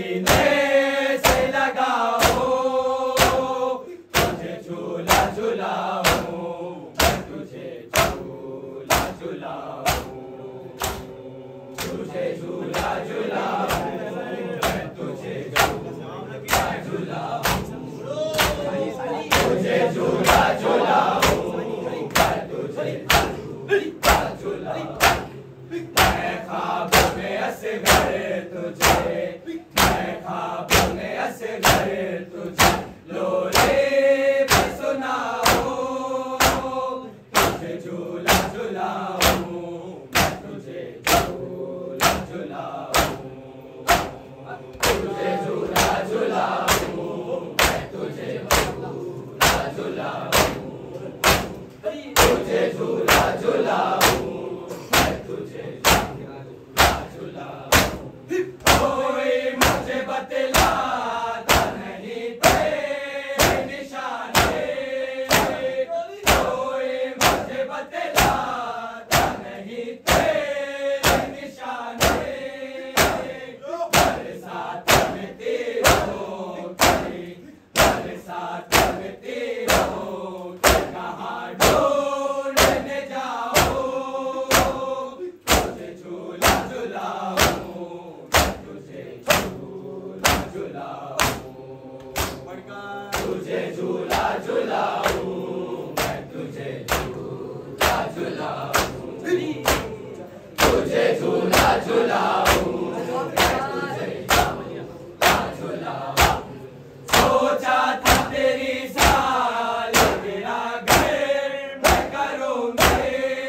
C: सीने से लगाओ, तुझे झूला झुलाऊं, मैं तुझे झूला झुलाऊं, तुझे झूला झुलाऊं, मैं तुझे झूला झुलाऊं, तुझे झूला झुलाऊं, मैं तुझे झूला झुलाऊं। मैं ख्वाब में असगर तुझे, मैं ख्वाब में असगर तुझे लोरे भी सुनाऊं, तुझे झूला झुलाऊं, मैं तुझे झूला झुलाऊं, तुझे झूला झुलाऊं, मैं तुझे झूला झुलाऊं, तुझे झूला झुलाऊं, मैं तुझे झूला झुलाऊं। कोई मुझे बतलाता नहीं तेरे निशाने, कोई मुझे बतलाता नहीं तेरे निशाने, बरसात में तीरों की, बरसात में तीरों की कहाँ ढूंढने जाओ, तुझे झूला झुलाऊं, मैं तुझे झूला झुलाऊं, तुझे झूला झुलाऊं, मैं तुझे झूला झुलाऊं, तुझे झूला झुलाऊं, मैं तुझे झूला झुलाऊं। सोचा था तेरी सालगिरह घर मैं करूँगी,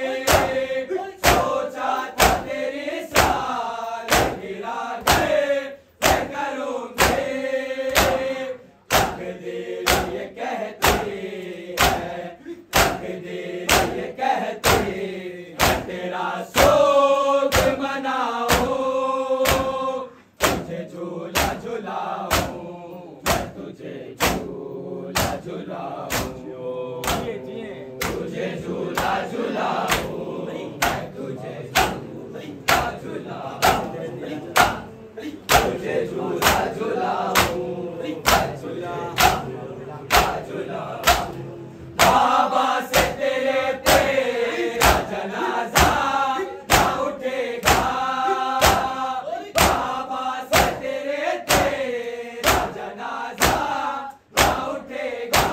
C: सोचा था तेरी सालगिरह घर मैं करूँगी, तकदीर ये कहती है, तकदीर ये कहती है तेरा सोग मनाऊं, तुझे झूला झुलाऊं, मैं तुझे झूला झुलाऊं, तुझे झूला झुलाऊं, मैं तुझे झूला झुलाऊं, तुझे झूला झुलाऊं, मैं तुझे झूला झुलाऊं। बाबा से तेरा जनाजा ना उठेगा, बाबा से तेरा जनाजा ना उठेगा,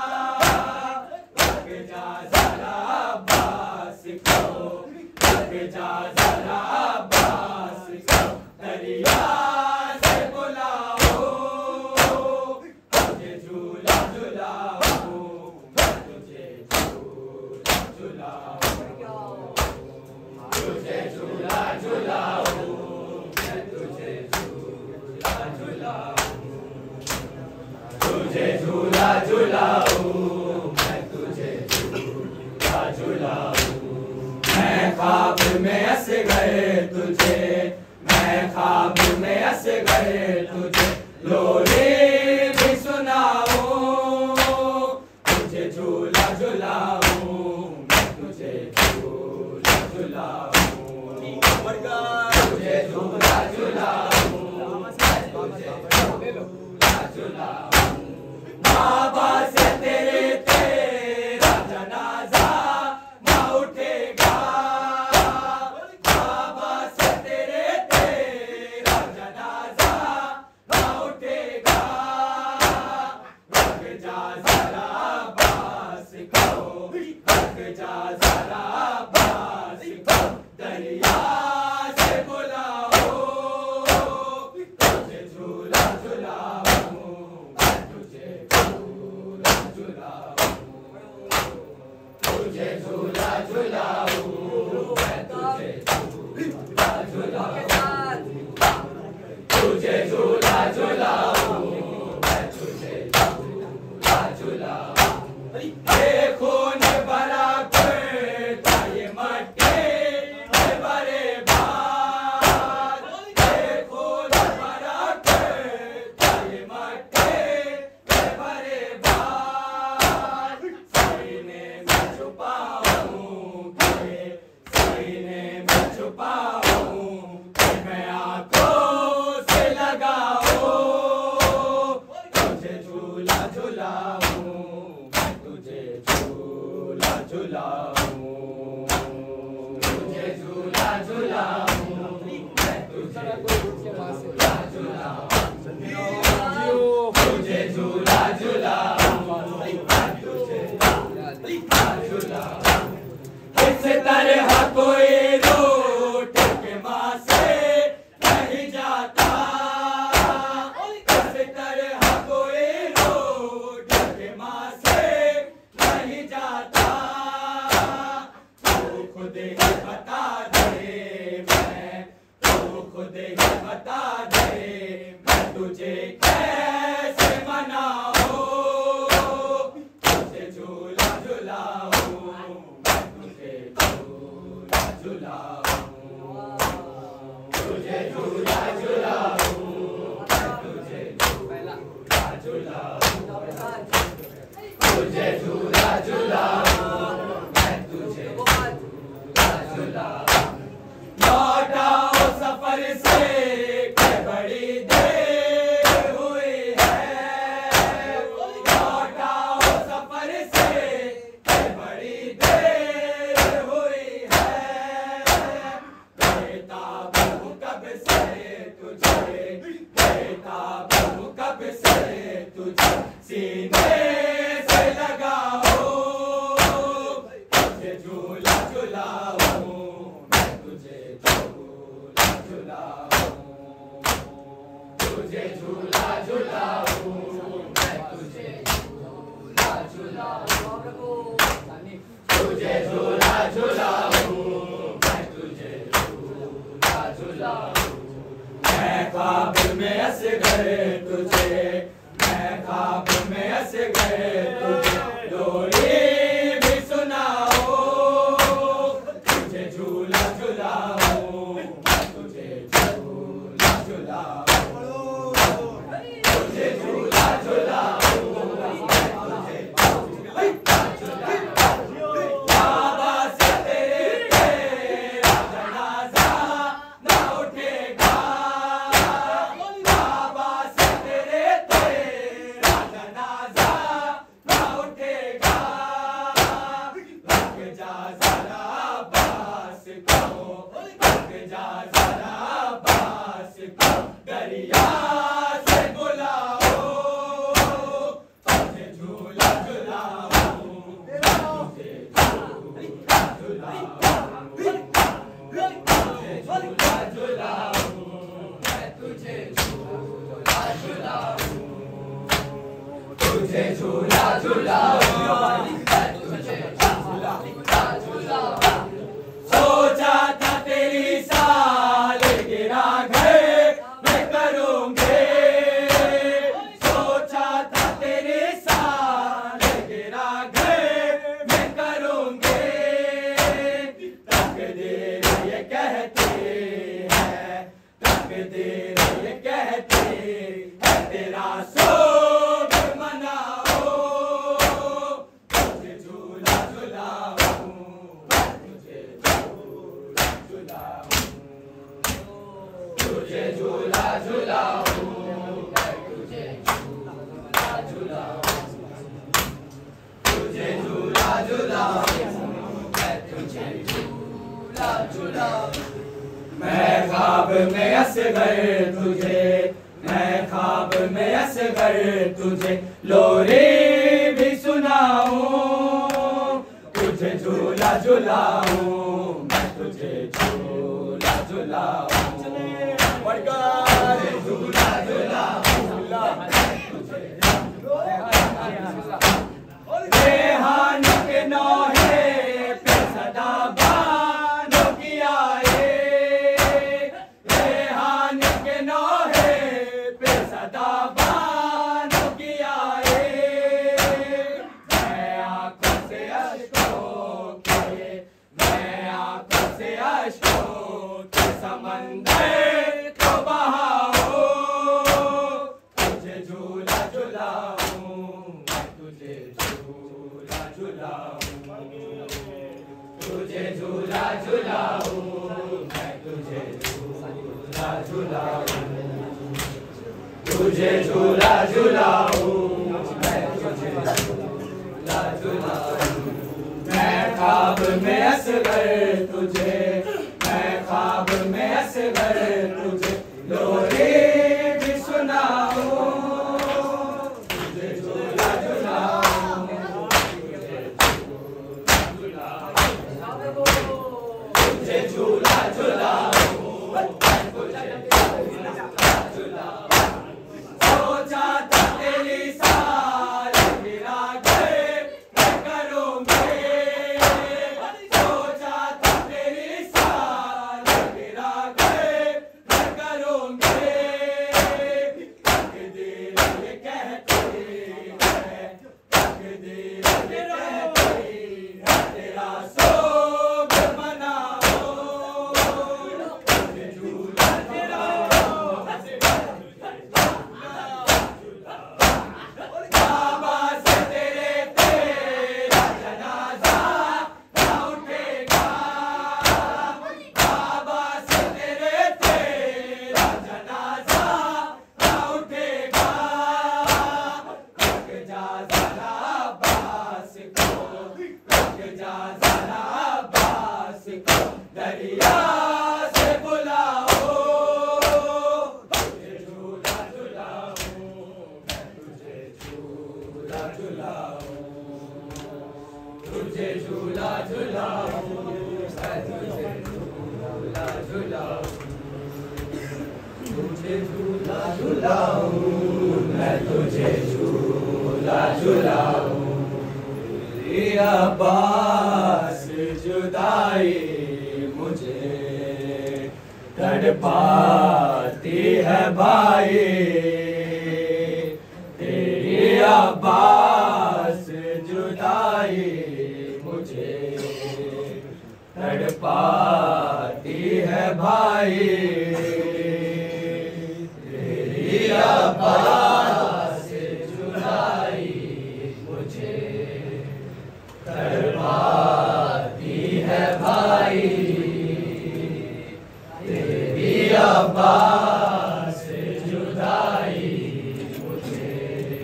C: लग जा जरा अब्बास को, लग जा जरा अब्बास को, दरिया से बुलाओ, तुझे झूला झुलाऊं, मैं तुझे झूला झुलाऊं, तुझे झूला झुलाऊं, मैं तुझे झूला झुलाऊं, तुझे झूला झुलाऊं, मैं तुझे झूला झुलाऊं। मैं ख्वाब में असगर तुझे, मैं ख्वाब में असगर तुझे लोरी भी सुनाऊं, तुझे झूला झुलाऊं, मैं तुझे झूला झुलाऊं, तुझे झूला झुलाऊं, मैं तुझे झूला झुलाऊं। बाबा से तेरा जनाजा ना उठेगा, बाबा से तेरा जनाजा ना उठेगा, लग जा जरा अब्बास को, लग जा जरा अब्बास को, दरिया से बुलाओ, तुझे झूला झुलाऊं, मैं तुझे झूला झुलाऊं, तुझे झूला झुलाऊं, मैं तुझे झूला झुलाऊं, तुझे झूला झुलाऊं, मैं तुझे झूला झुलाऊं। ये खून भरा कुर्ता ये तुझे झूला झूलाऊं मैं तुझे झूला झूलाऊं लौटाओ सफर से के बड़ी देर हुई है लौटाओ सफर से के बड़ी देर हुई है बेताब हूँ कब से तुझे बेताब हूँ कब से तुझे सीने से लगाओ तुझे झूला झूलाऊं मैं तुझे झूला झूलाऊं तुझे झूला झूलाऊं मैं तुझे झूला झूलाऊं तुझे झूला झूलाऊं मैं तुझे झूला झूलाऊं मैं ख्वाब में असगर तुझे मैं ख्वाब में असगर तुझे लोरी भी सुनाओ तुझे झूला झूलाऊं मैं तुझे झूला झूलाऊं तुझे झूला झूलाऊं मैं तुझे झूला झूलाऊं बाबा से तेरा जनाजा ना उठेगा बाबा से तेरा जनाजा ना उठेगा रख जा जरा अब्बास को रख जा जरा अब्बास को दरिया से बुलाओ तुझे झूला झूलाऊं तुझे झूला झूलाऊं तुझे झूला झूलाऊं मैं तुझे झूला झूलाऊं तुझे झूला झूलाऊं मैं तुझे झूला झूलाऊं सोचा था तेरी सालगिरह घर में करूंगे सोचा था तेरी सालगिरह घर में करूंगे तकदीर ये कहती है तकदीर ये कहती है तेरा सोग मनाओ तुझे झूला झूलाऊं मैं तुझे झूला झूलाऊं तुझे झूला झूलाऊं मैं तुझे झूला झूलाऊं तुझे झूला झूलाऊं मैं तुझे झूला झूलाऊं मैं ख्वाब में असगर तुझे मैं ख्वाब में असगर तुझे लोरी भी सुनाऊं तुझे झूला झूलाऊं मैं तुझे झूला झूलाऊं तुझे झूला झूलाऊं मैं तुझे रेहान के नौहे पे सदा बानों की आए रेहान के नौहे पे सदा बानों की आए मैं आंखों से अश्कों के समंदर को बहाओ तुझे झूला झूलाऊं मैं तुझे झूला झूलाऊं तुझे झूला झूलाऊं मैं तुझे झूला झूलाऊं तुझे झूला झूलाऊं मैं तुझे झूला झूलाऊं मैं ख्वाब में असगर तुझे मैं ख्वाब में असगर तुझे लोरी भी सुनाऊं तुझे झूला झूलाऊं तुझे झूला झूलाऊं मैं तुझे झूला झूलाऊं सोचा था तेरी सालगिरह घर में करूंगे सोचा था तेरी सालगिरह घर में करूंगे तुझे झूला झुलाऊं, मैं तुझे झूला झुलाऊं, तुझे झूला झुलाऊं, मैं तुझे झूला झुलाऊं। तेरी अब्बास जुदाई मुझे तड़पाती है भाई, तेरी अब्बास जुदाई मुझे तड़पाती है भाई, तेरी अब्बास जुदाई मुझे तड़पाती है भाई, तेरी अब्बास जुदाई मुझे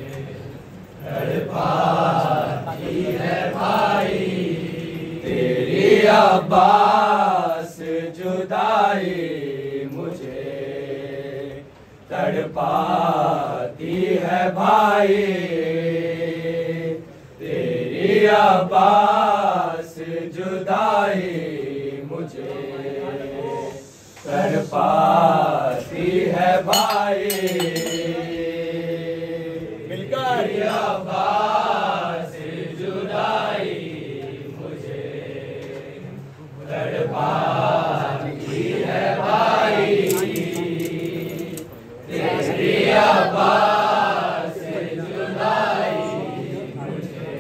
C: तड़पाती है भाई, तेरी अब्बास जुदाई मुझे तड़पाती है भाई, तेरी अब्बास जुदाई मुझे तड़पाती है भाई, मिलकर अब्बास जुदाई मुझे तड़पाती है भाई, तेरी अब्बास जुदाई मुझे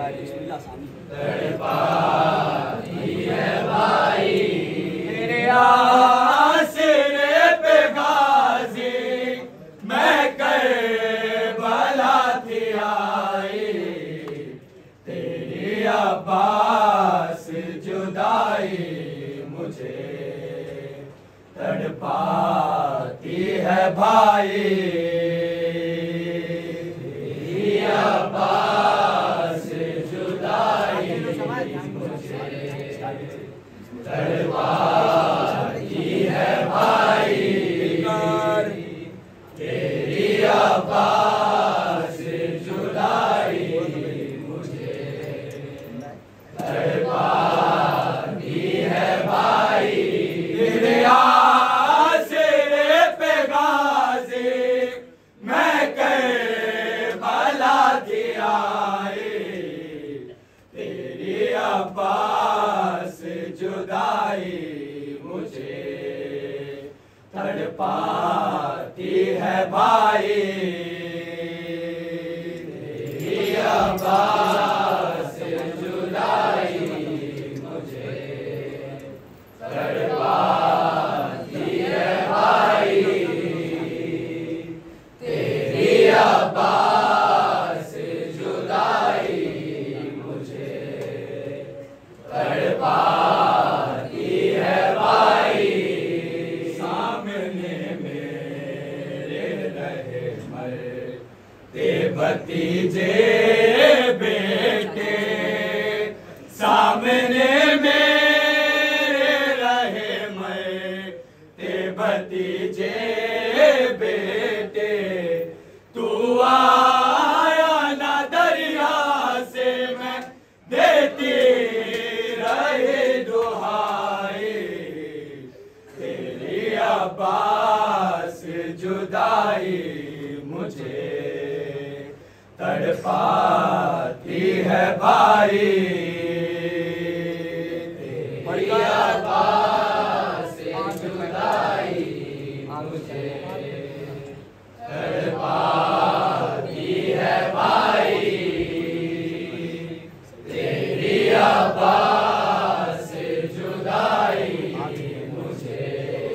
C: तड़पाती है भाई, तेरे आसरे पे गाजी मैं करबला थी आई, तेरी अब्बास जुदाई मुझे तड़पाती है भाई, तेरी अब्बास जुदाई मुझे तड़पाती है भाई, तेरी अब्बास जुदाई मुझे तड़पाती है भाई, तेरे आसरे पे गाजी मैं करबला थी आई, तेरी अब्बास जुदाई मुझे तड़पाती है भाई, तेरी अब्बास जुदाई मुझे तड़पाती है भाई, तेरी अब्बास जुदाई मुझे तड़पाती है भाई, सामने मेरे रहे मरते भतीजे बेटे, सामने मेरे रहे मरते भतीजे बेटे, तू आया ना दरिया से मैं देती रहे दुहाई, तेरी अब्बास जुदाई मुझे तड़पाती है भाई, तेरी अब्बास जुदाई मुझे तड़पाती है भाई, तेरी अब्बास जुदाई मुझे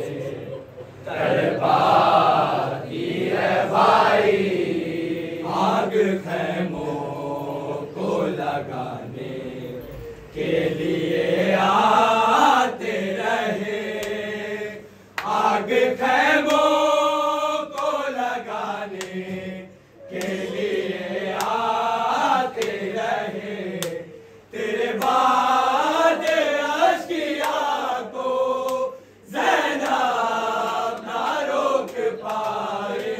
C: तड़पाती है भाई, आग खैमों को लगाने के लिए आते रहे, आग खैमों को लगाने के लिए आते रहे, तेरे बाद अश्किया को ज़ैनब ना रोक पाए,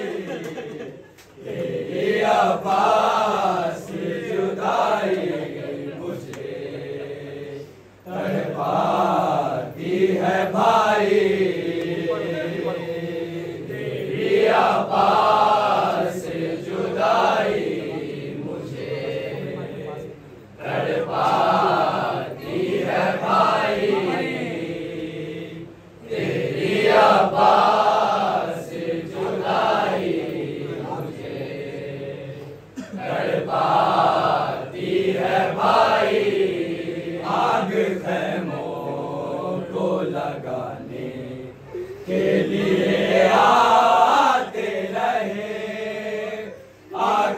C: तेरी अब्बास जुदाई मुझे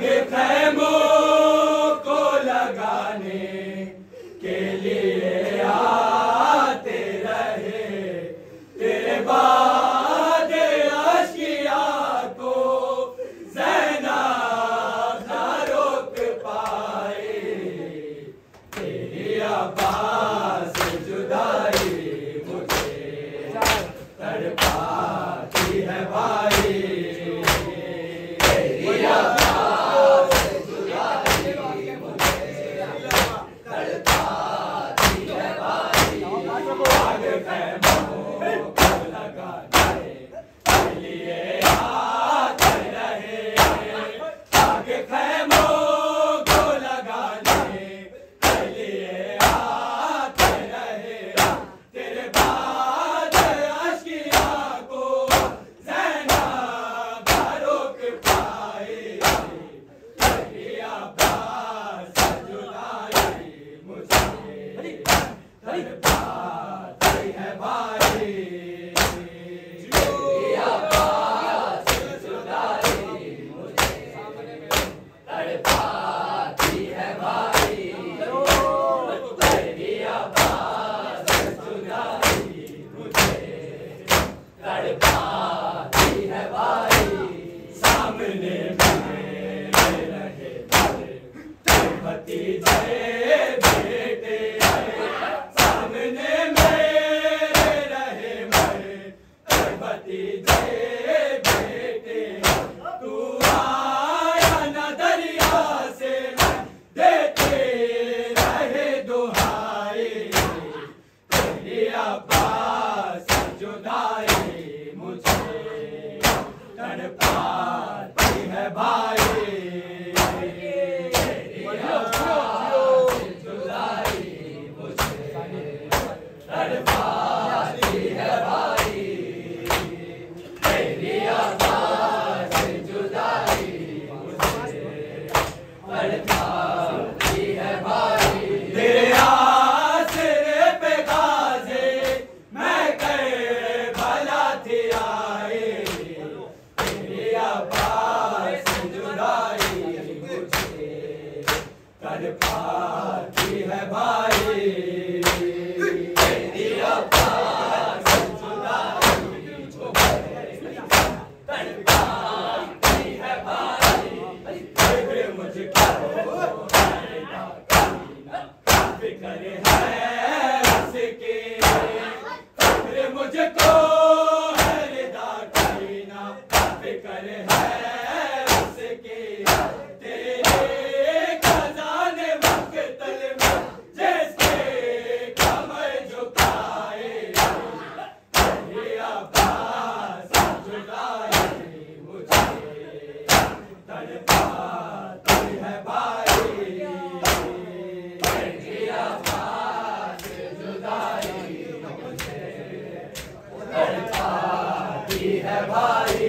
C: आगे खैमों को लगाने के लिए आते रहे, तेरे बाद अशिया को ज़ैनब ना रोक पाए। तेरी अब्बास जुदाई मुझे तड़पाती है भाई। तेरी अब्बास जुदाई मुझे तड़पाती है भाई। आग खैमों को लगाने के लिए आते रहे, आग खैमों को लगाने के लिए आते रहे, तेरे बाद अशिया को ज़ैनब ना रोक पाए। तेरी अब्बास जुदाई मुझे तड़पाती है भाई। तेरी अब्बास जुदाई मुझे तड़पाती है भाई। तेरी अब्बास जुदाई मुझे तड़पाती है भाई। सामने मेरे रहे तेरे भतीजे बेटे, सामने मेरे रहे तेरे भतीजे बेटे। तू आया न दरिया से देते रहे दुहाई। तेरी अब्बास जुदाई मुझे तड़पाती है भाई। तेरी अब्बास जुदाई मुझे तड़पाती है भाई। तेरी अब्बास जुदाई मुझे तड़पाती है भाई। तेरे आसरे पे गाज़े मैं करबला थी आए। तेरी अब्बास जुदाई मुझे तड़पाती है भाई। तेरी अब्बास जुदाई मुझे तड़पाती है भाई। फिक्र मुझको फिक्र है उसकी, फिक्र मुझको है रिदा की ना, फिक्र है उसकी। तेरे खजाने मक़तल में जैसे कमर झुकाए। तेरी अब्बास जुदाई मुझे तड़पाती है भाई। तेरी अब्बास जुदाई मुझे तड़पाती है भाई।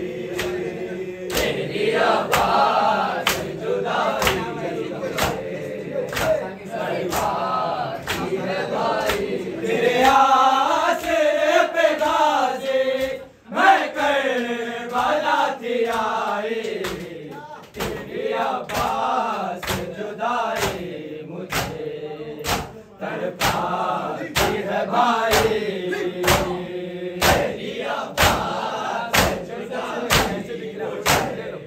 C: तेरी अब्बास जुदाई मुझे तड़पाती है भाई। तेरे आसरे पे गाज़े मैं करबला थी आए। तेरी अब्बास जुदाई मुझे तड़पाती है भाई। तेरी अब्बास जुदाई मुझे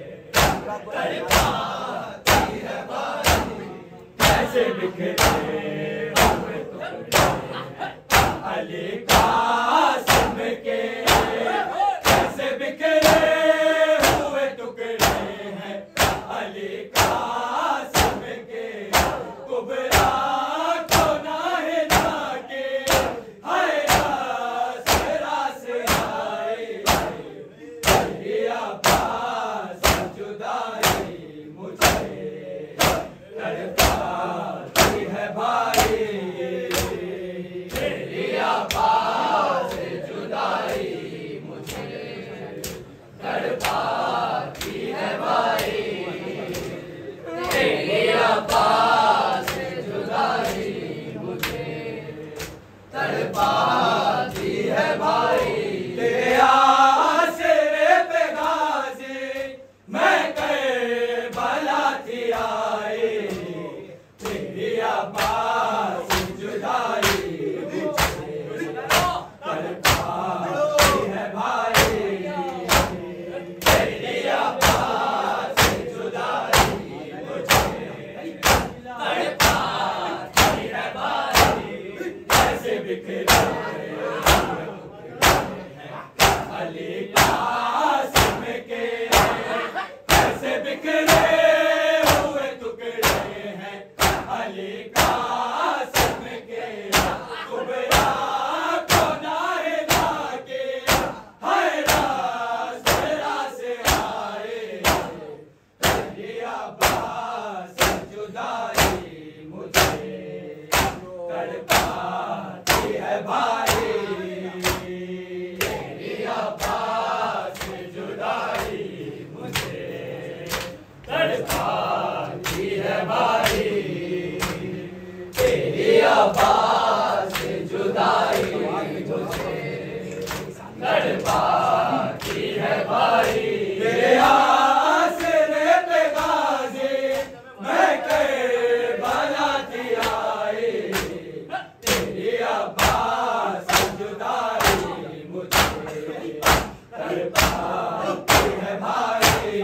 C: तड़पाती है भाई। कैसे बिखरे हुए टुकड़े अली कासिम के, कैसे बिखरे हुए टुकड़े हैं अली कासिम के। कुबरा को नाहे ना के हाय आसरा से आए। तेरी अब्बास जुदाई मुझे तड़पाती है भाई। तेरी अब्बास जुदाई मुझे तड़पाती है भाई। पाती है भाई, तेरी अब्बास से जुदाई मुझे लड़ पाती है भाई। तेरे आसरे पे गाज़ी मैं करबला की आई, तेरी अब्बास से जुदाई मुझे लड़ पाती है भाई।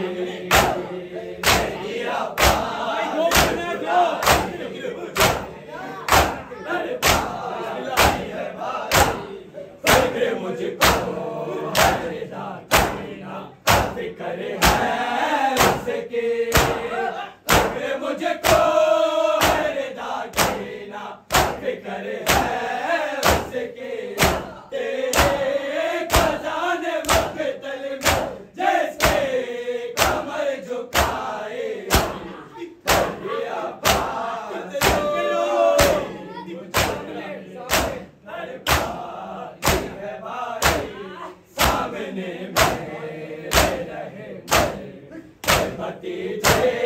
C: मुझको फिक्र है उसकी, मुझको फिक्र है उसकी, तेरे खजाने मख्तल में जैसे कमर झुकाए, तेरी अब्बास सामने मेरे रहे भतीजे